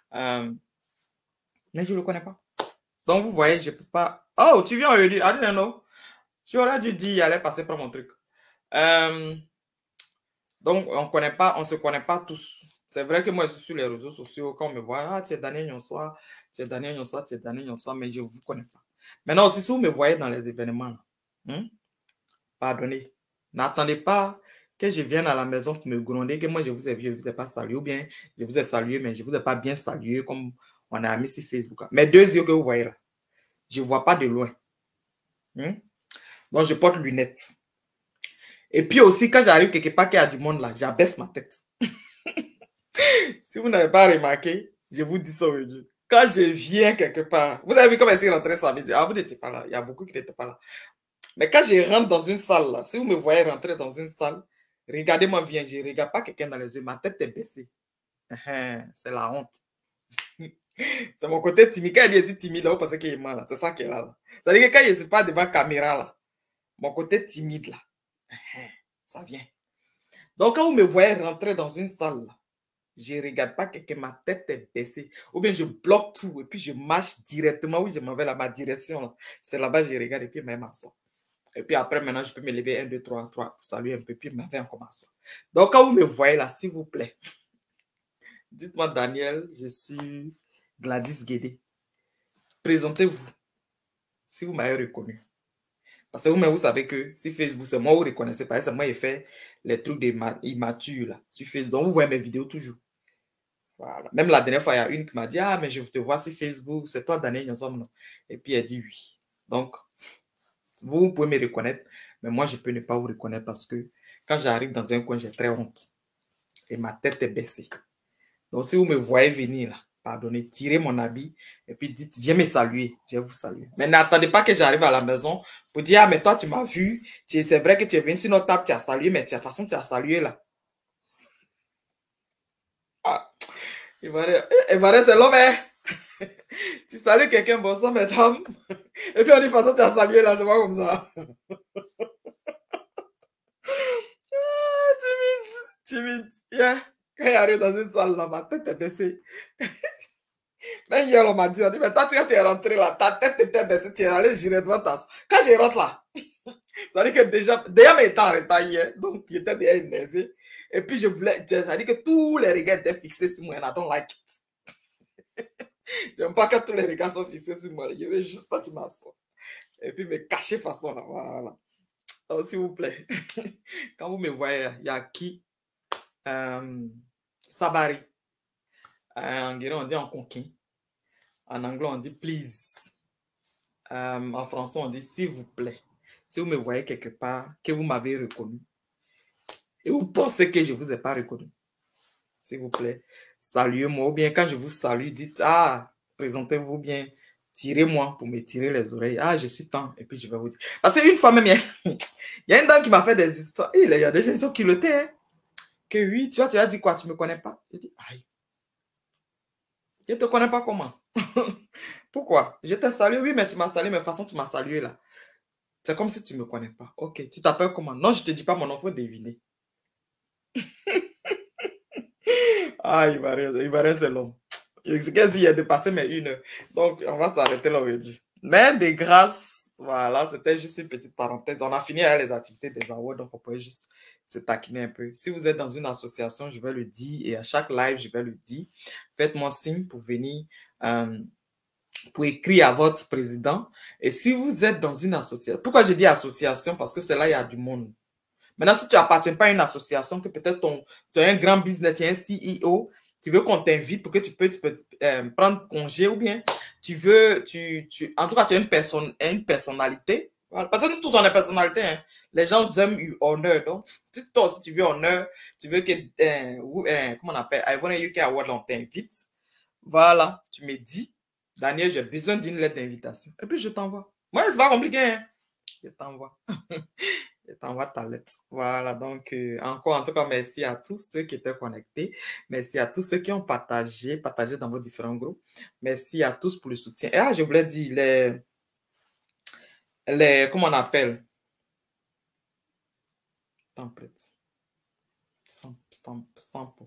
Mais je ne le connais pas. Donc, vous voyez, je ne peux pas. Oh, tu viens aujourd'hui? I didn't know. Tu aurais dû dire, il allait passer par mon truc. Donc, on se connaît pas tous. C'est vrai que moi, je suis sur les réseaux sociaux, quand on me voit, ah, tu es Daniel Nyonsoa, tu es Daniel Nyonsoa, tu es Daniel Nyonsoa, mais je ne vous connais pas. Maintenant, aussi, si vous me voyez dans les événements, pardonnez, n'attendez pas que je vienne à la maison pour me gronder, que moi, je vous ai vu, je ne vous ai pas salué, ou bien je vous ai salué, mais je ne vous ai pas bien salué, comme on a mis sur Facebook. Mes deux yeux que vous voyez là, je ne vois pas de loin. Donc, je porte lunettes. Et puis aussi, quand j'arrive quelque part qu'il y a du monde là, j'abaisse ma tête. Si vous n'avez pas remarqué, je vous dis ça aujourd'hui. Quand je viens quelque part, vous avez vu comment c'est rentré samedi. Ah, vous n'étiez pas là. Il y a beaucoup qui n'étaient pas là. Mais quand je rentre dans une salle là, si vous me voyez rentrer dans une salle, regardez-moi bien. Je ne regarde pas quelqu'un dans les yeux. Ma tête est baissée. C'est la honte. C'est mon côté timide. Quand il est timide là, vous pensez qu'il est mal là. C'est ça qui est là. C'est-à-dire que quand je ne suis pas devant la caméra là, mon côté timide là, ça vient. Donc, quand vous me voyez rentrer dans une salle, je ne regarde pas quelqu'un, ma tête est baissée. Ou bien je bloque tout et puis je marche directement. Oui, je m'en vais à ma direction. C'est là-bas, je regarde et puis je m'assois. Et puis après, maintenant, je peux me lever 1, 2, 3, 3 pour saluer un peu, puis je m'en vais encore m'asseoir. Donc, quand vous me voyez là, s'il vous plaît, dites-moi, Daniel, je suis Gladys Guédé. Présentez-vous si vous m'avez reconnu. Parce que vous-même, vous savez que si Facebook, c'est moi, vous ne reconnaissez pas. C'est moi qui ai fait les trucs immatures là, sur Facebook. Donc, vous voyez mes vidéos toujours. Voilà. Même la dernière fois, il y a une qui m'a dit, ah, mais je te vois sur Facebook, c'est toi, Daniel Nyonsoa. Et puis, elle dit oui. Donc, vous pouvez me reconnaître, mais moi, je peux ne pas vous reconnaître parce que quand j'arrive dans un coin, j'ai très honte. Et ma tête est baissée. Donc, si vous me voyez venir là, pardonnez, tirez mon habit et puis dites, viens me saluer, je vais vous saluer. Mais n'attendez pas que j'arrive à la maison pour dire, ah, mais toi, tu m'as vu, c'est vrai que tu es venu sur notre table, tu as salué, mais de toute façon, tu as salué là. Ah, il va dire, c'est l'homme, hein? Tu salues quelqu'un, bonsoir, mesdames. Et puis on dit, de toute façon, tu as salué là, c'est pas comme ça. Ah, timide. Yeah. Quand il arrive dans une salle là, ma tête est baissée. Mais hier, on m'a dit, mais toi, quand tu es rentré là, ta tête était baissée, tu es allé girer devant ta soeur. Quand je rentre là, ça veut dire que déjà mais étant en retard hier, donc il était déjà énervé. Et puis je voulais, ça veut dire que tous les regards étaient fixés sur moi, and I don't like it. J'aime pas quand tous les regards sont fixés sur moi, je veux juste pas tu m'assois. Et puis me cacher façon là, voilà. Donc s'il vous plaît, quand vous me voyez, il y a qui? Sabari. En guéré, on dit en conquin. En anglais, on dit please. En français, on dit s'il vous plaît. Si vous me voyez quelque part, que vous m'avez reconnu, et vous pensez que je ne vous ai pas reconnu, s'il vous plaît, saluez-moi. Ou bien quand je vous salue, dites, ah, présentez-vous bien, tirez-moi pour me tirer les oreilles. Ah, je suis temps. Et puis je vais vous dire. Parce qu'une fois même, il y a une dame qui m'a fait des histoires. Il y a des gens qui sont culottés. Hein, que oui, tu as dit quoi, tu ne me connais pas? Je dis, aïe. Je ne te connais pas comment? Pourquoi? Je t'ai salué, oui, mais tu m'as salué, mais de toute façon, tu m'as salué là. C'est comme si tu ne me connais pas. Ok, tu t'appelles comment? Non, je ne te dis pas mon nom, il faut deviner. Ah, il va rien, c'est long. C'est quasi, il a dépassé mes 1 heure. Donc, on va s'arrêter là aujourd'hui. Mais de grâce, voilà, c'était juste une petite parenthèse. On a fini avec les activités des awards, donc on pouvait juste se taquiner un peu. Si vous êtes dans une association, je vais le dire, et à chaque live, je vais le dire. Faites-moi signe pour venir, pour écrire à votre président. Et si vous êtes dans une association, pourquoi je dis association? Parce que c'est là, il y a du monde. Maintenant, si tu n'appartiens pas à une association, que peut-être tu as un grand business, tu es un CEO, tu veux qu'on t'invite pour que tu peux prendre congé ou bien tu veux, en tout cas, tu as une personnalité. Voilà. Parce que nous tous, on a une personnalité. Hein. Les gens nous aiment honneur. Donc, si toi aussi, tu veux honneur, tu veux que, comment on appelle, Ivorian UK Award, on t'invite. Voilà, tu me dis, Daniel, j'ai besoin d'une lettre d'invitation. Et puis, je t'envoie. Moi, c'est pas compliqué. Hein. Je t'envoie. Je t'envoie ta lettre. Voilà, donc encore, en tout cas, merci à tous ceux qui étaient connectés. Merci à tous ceux qui ont partagé dans vos différents groupes. Merci à tous pour le soutien. Et je voulais dire, comment on appelle? Template. Sample.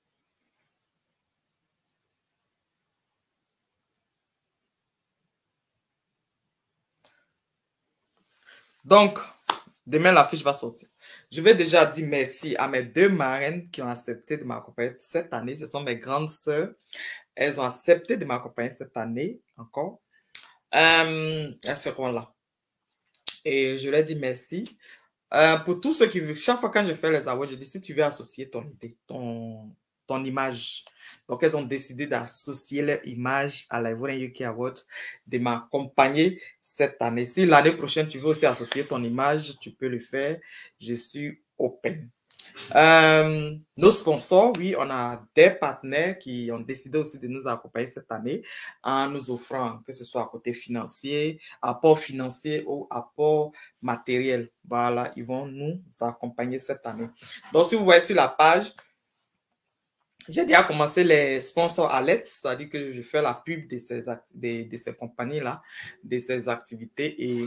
Donc, demain, la fiche va sortir. Je vais déjà dire merci à mes 2 marraines qui ont accepté de m'accompagner cette année. Ce sont mes grandes sœurs. Elles ont accepté de m'accompagner cette année encore. Elles seront là. Et je leur dis merci. Pour tous ceux qui veulent, chaque fois quand je fais les awards, je dis si tu veux associer ton idée, ton image. Donc, elles ont décidé d'associer leur image à l'Ivorian UK Award, de m'accompagner cette année. Si l'année prochaine, tu veux aussi associer ton image, tu peux le faire. Je suis open. Nos sponsors, oui, on a des partenaires qui ont décidé aussi de nous accompagner cette année en nous offrant, que ce soit à côté financier, apport financier ou apport matériel. Voilà, ils vont nous accompagner cette année. Donc, si vous voyez sur la page, j'ai déjà commencé les sponsors alertes, c'est-à-dire que je fais la pub de ces compagnies-là, de ces activités et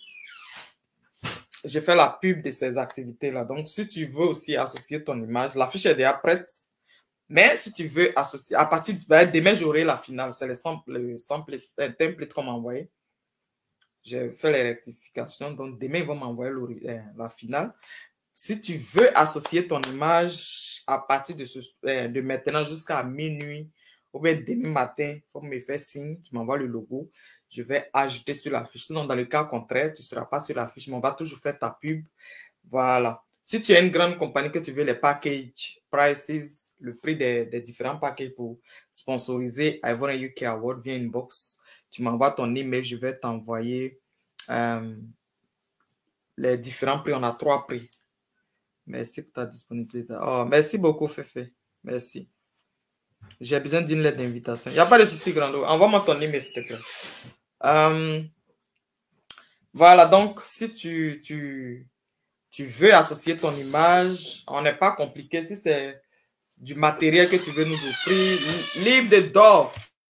j'ai fait la pub de ces activités-là. Donc, si tu veux aussi associer ton image, la fiche est déjà prête. Mais si tu veux associer, à partir de demain, j'aurai la finale. C'est le template qu'on m'a envoyé. J'ai fait les rectifications. Donc, demain, ils vont m'envoyer la finale. Si tu veux associer ton image à partir de maintenant jusqu'à minuit ou bien demain matin, il faut me faire signe. Tu m'envoies le logo. Je vais ajouter sur la fiche. Sinon, dans le cas contraire, tu ne seras pas sur la fiche, mais on va toujours faire ta pub. Voilà. Si tu as une grande compagnie que tu veux les package prices, le prix des différents packages pour sponsoriser Ivorian UK Award via inbox, tu m'envoies ton email, je vais t'envoyer les différents prix. On a 3 prix. Merci pour ta disponibilité. Oh, merci beaucoup, Fefe. Merci. J'ai besoin d'une lettre d'invitation. Il n'y a pas de souci, Grando. Envoie-moi ton email, s'il te plaît. Voilà, donc, si tu veux associer ton image, on n'est pas compliqué. Si c'est du matériel que tu veux nous offrir, livre de d'or.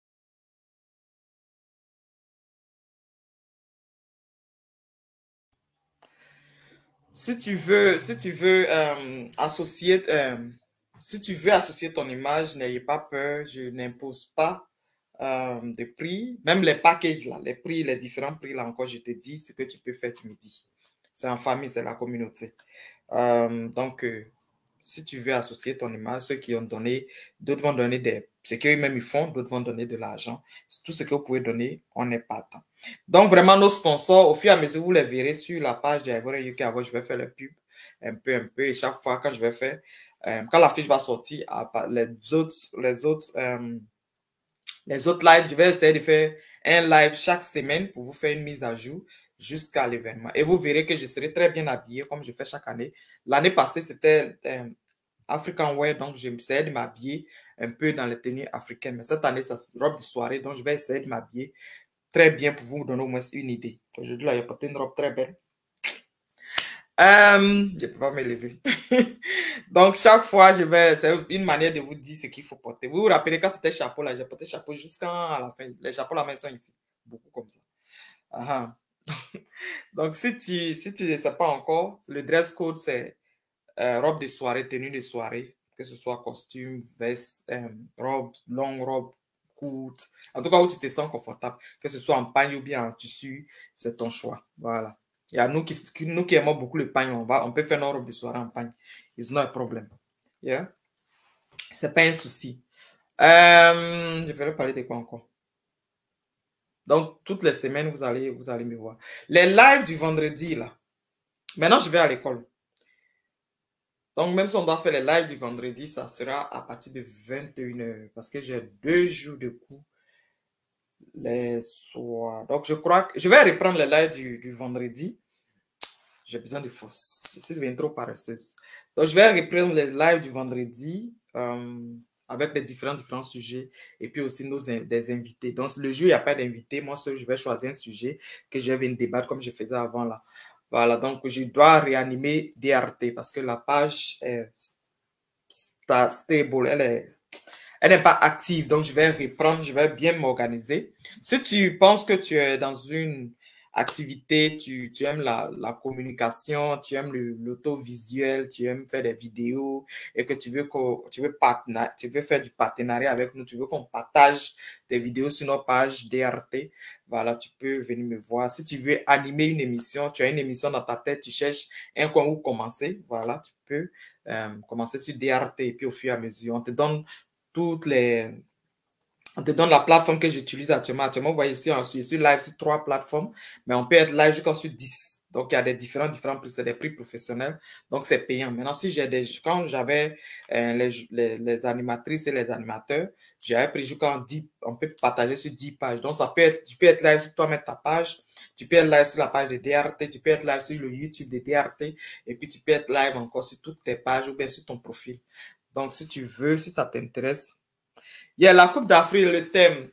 Si tu veux associer ton image, n'ayez pas peur, je n'impose pas de prix, même les packages là, les prix, les différents prix là encore, je te dis ce que tu peux faire, tu me dis. C'est en famille, c'est la communauté. Donc, si tu veux associer ton image, ceux qui ont donné, d'autres vont donner ce qu'eux-mêmes ils font, d'autres vont donner de l'argent. Tout ce que vous pouvez donner, on n'est pas tant. Donc, vraiment, nos sponsors, au fur et à mesure, vous les verrez sur la page de Ivorian UK Award, je vais faire le pub un peu, et chaque fois, quand je vais faire, quand la fiche va sortir, les autres lives, je vais essayer de faire un live chaque semaine pour vous faire une mise à jour jusqu'à l'événement. Et vous verrez que je serai très bien habillé comme je fais chaque année. L'année passée, c'était African Wear, donc je vais essayer de m'habiller un peu dans les tenues africaines. Mais cette année, c'est robe de soirée, donc je vais essayer de m'habiller très bien pour vous donner au moins une idée. Aujourd'hui, là, il y a porté une robe très belle. Je ne peux pas me lever. Donc, chaque fois, c'est une manière de vous dire ce qu'il faut porter. Vous vous rappelez quand c'était chapeau, là, j'ai porté chapeau jusqu'à la fin. Les chapeaux, la main sont ici. Beaucoup comme ça. Donc, si tu ne sais pas encore, le dress code, c'est robe de soirée, tenue de soirée, que ce soit costume, veste, robe, longue robe, courte. En tout cas, où tu te sens confortable, que ce soit en pagne ou bien en tissu, c'est ton choix. Voilà. Il y a nous qui aimons beaucoup le pagne, on peut faire nos robes de soirée en pagne. It's not a problem. Yeah? C'est pas un souci. Je vais parler de quoi encore? Donc, toutes les semaines, vous allez me voir. Les lives du vendredi, là. Maintenant, je vais à l'école. Donc, même si on doit faire les lives du vendredi, ça sera à partir de 21h. Parce que j'ai 2 jours de cours les soirs. Donc, je crois que je vais reprendre les lives du vendredi. J'ai besoin de force. Je suis devenue trop paresseuse. Donc, je vais reprendre les lives du vendredi avec les différents sujets et puis aussi des invités. Donc, le jour, il n'y a pas d'invité. Moi, seul, je vais choisir un sujet que je vais débattre comme je faisais avant là. Voilà, donc je dois réanimer DRT parce que la page est stable, elle n'est pas active. Donc, je vais reprendre, je vais bien m'organiser. Si tu penses que tu es dans une activité, tu aimes la communication, tu aimes l'autovisuel, tu aimes faire des vidéos et que tu veux faire du partenariat avec nous, tu veux qu'on partage tes vidéos sur nos pages DRT, voilà, tu peux venir me voir. Si tu veux animer une émission, tu as une émission dans ta tête, tu cherches un coin où commencer, voilà, tu peux commencer sur DRT et puis au fur et à mesure, on te donne la plateforme que j'utilise actuellement. Actuellement, vous voyez ici, je suis live sur 3 plateformes, mais on peut être live jusqu'à sur 10. Donc, il y a des différents prix, c'est des prix professionnels. Donc, c'est payant. Maintenant, quand j'avais les animatrices et les animateurs, j'avais pris jusqu'à 10, on peut partager sur 10 pages. Donc, tu peux être live sur toi-même ta page, tu peux être live sur la page de DRT, tu peux être live sur le YouTube de DRT, et puis tu peux être live encore sur toutes tes pages ou bien sur ton profil. Donc, si tu veux, si ça t'intéresse, il y a la Coupe d'Afrique, le thème.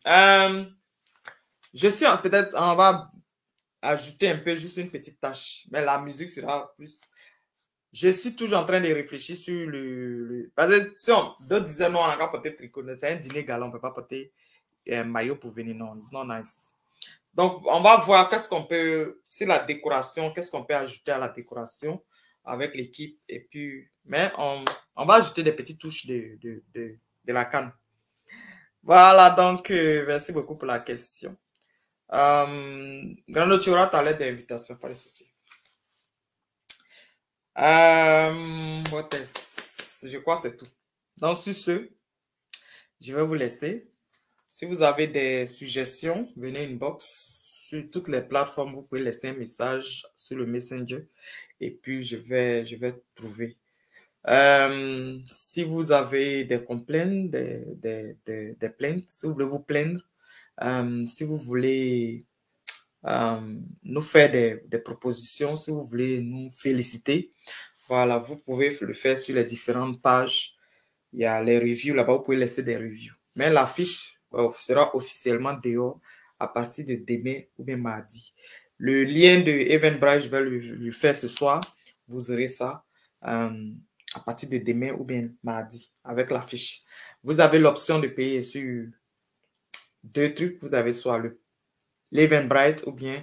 Peut-être, on va ajouter un peu, juste une petite tâche. Mais la musique sera plus. Je suis toujours en train de réfléchir sur parce que si d'autres disaient non, on va porter tricot. C'est un dîner gala, on ne peut pas porter un maillot pour venir. Non, it's not nice. Donc, on va voir qu'est-ce qu'on peut. C'est la décoration, qu'est-ce qu'on peut ajouter à la décoration avec l'équipe. Et puis, mais on va ajouter des petites touches de la canne. Voilà, donc, merci beaucoup pour la question. Grando, tu auras ta lettre d'invitation, pas de souci. Je crois que c'est tout. Donc, sur ce, je vais vous laisser. Si vous avez des suggestions, venez inbox sur toutes les plateformes. Vous pouvez laisser un message sur le Messenger et puis je vais trouver. Si vous avez des complaints, des plaintes, si vous voulez vous plaindre, si vous voulez nous faire des propositions, si vous voulez nous féliciter, voilà, vous pouvez le faire sur les différentes pages. Il y a les reviews là-bas, vous pouvez laisser des reviews. Mais l'affiche sera officiellement dehors à partir de demain ou bien mardi. Le lien de Eventbrite, je vais le faire ce soir. Vous aurez ça à partir de demain ou bien mardi avec l'affiche. Vous avez l'option de payer sur 2 trucs. Vous avez soit l'Eventbrite ou bien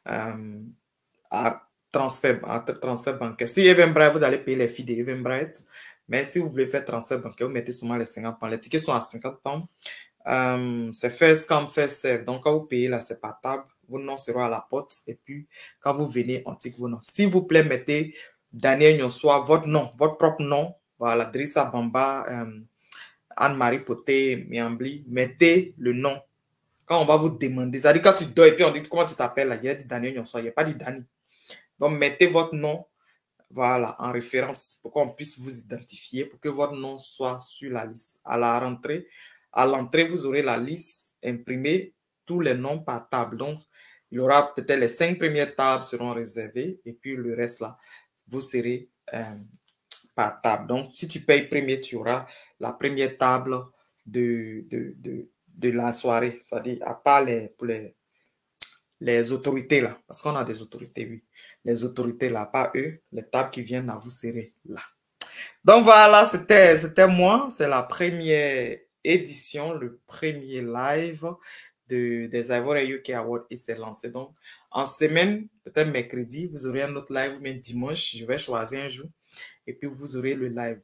à transfert bancaire. Si Eventbrite, vous allez payer les filles d'Eventbrite. Mais si vous voulez faire transfert bancaire, vous mettez seulement les 50 pounds. Les tickets sont à 50 pounds. C'est first come, first serve. Donc, quand vous payez là, c'est pas table. Vos noms seront à la porte. Et puis, quand vous venez, on tique vos noms. S'il vous plaît, mettez Daniel Nyonswa, votre nom, votre propre nom. Voilà, Drissa Bamba, Anne-Marie Poté, Miambli. Mettez le nom. Quand on va vous demander, ça dit quand tu dors et puis on dit comment tu t'appelles là, il y a dit Daniel Nyonswa, il n'y a pas dit Dani. Donc, mettez votre nom, voilà, en référence pour qu'on puisse vous identifier, pour que votre nom soit sur la liste. À l'entrée, vous aurez la liste imprimée, tous les noms par table. Donc, il y aura peut-être les 5 premières tables seront réservées et puis le reste là, vous serez par table. Donc, si tu payes premier, tu auras la première table de la soirée. C'est-à-dire, à part pour les autorités là, parce qu'on a des autorités, oui. Les autorités là, pas eux, les tables qui viennent à vous serrer là. Donc voilà, c'était moi. C'est la première édition, le premier live des Ivoire UK Awards et c'est lancé. Donc en semaine, peut-être mercredi, vous aurez un autre live, mais dimanche, je vais choisir un jour et puis vous aurez le live.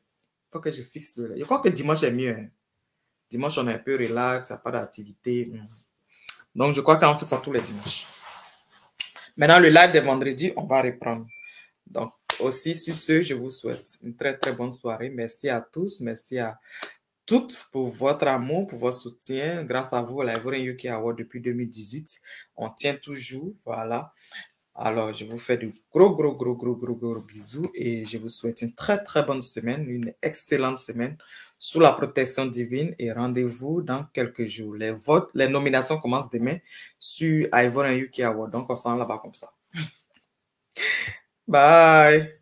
faut que je fixe le live. Je crois que dimanche est mieux. Hein. Dimanche, on est un peu relax, il n'y a pas d'activité. Donc, je crois qu'on fait ça tous les dimanches. Maintenant, le live de vendredi, on va reprendre. Donc, aussi, sur ce, je vous souhaite une très, très bonne soirée. Merci à tous. Merci à toutes pour votre amour, pour votre soutien. Grâce à vous, la Ivorian UK Award depuis 2018, on tient toujours. Voilà. Alors, je vous fais de gros bisous et je vous souhaite une très, très bonne semaine, une excellente semaine sous la protection divine et rendez-vous dans quelques jours. Les votes, les nominations commencent demain sur Ivorian UK Award. Donc, on s'en va là-bas comme ça. Bye!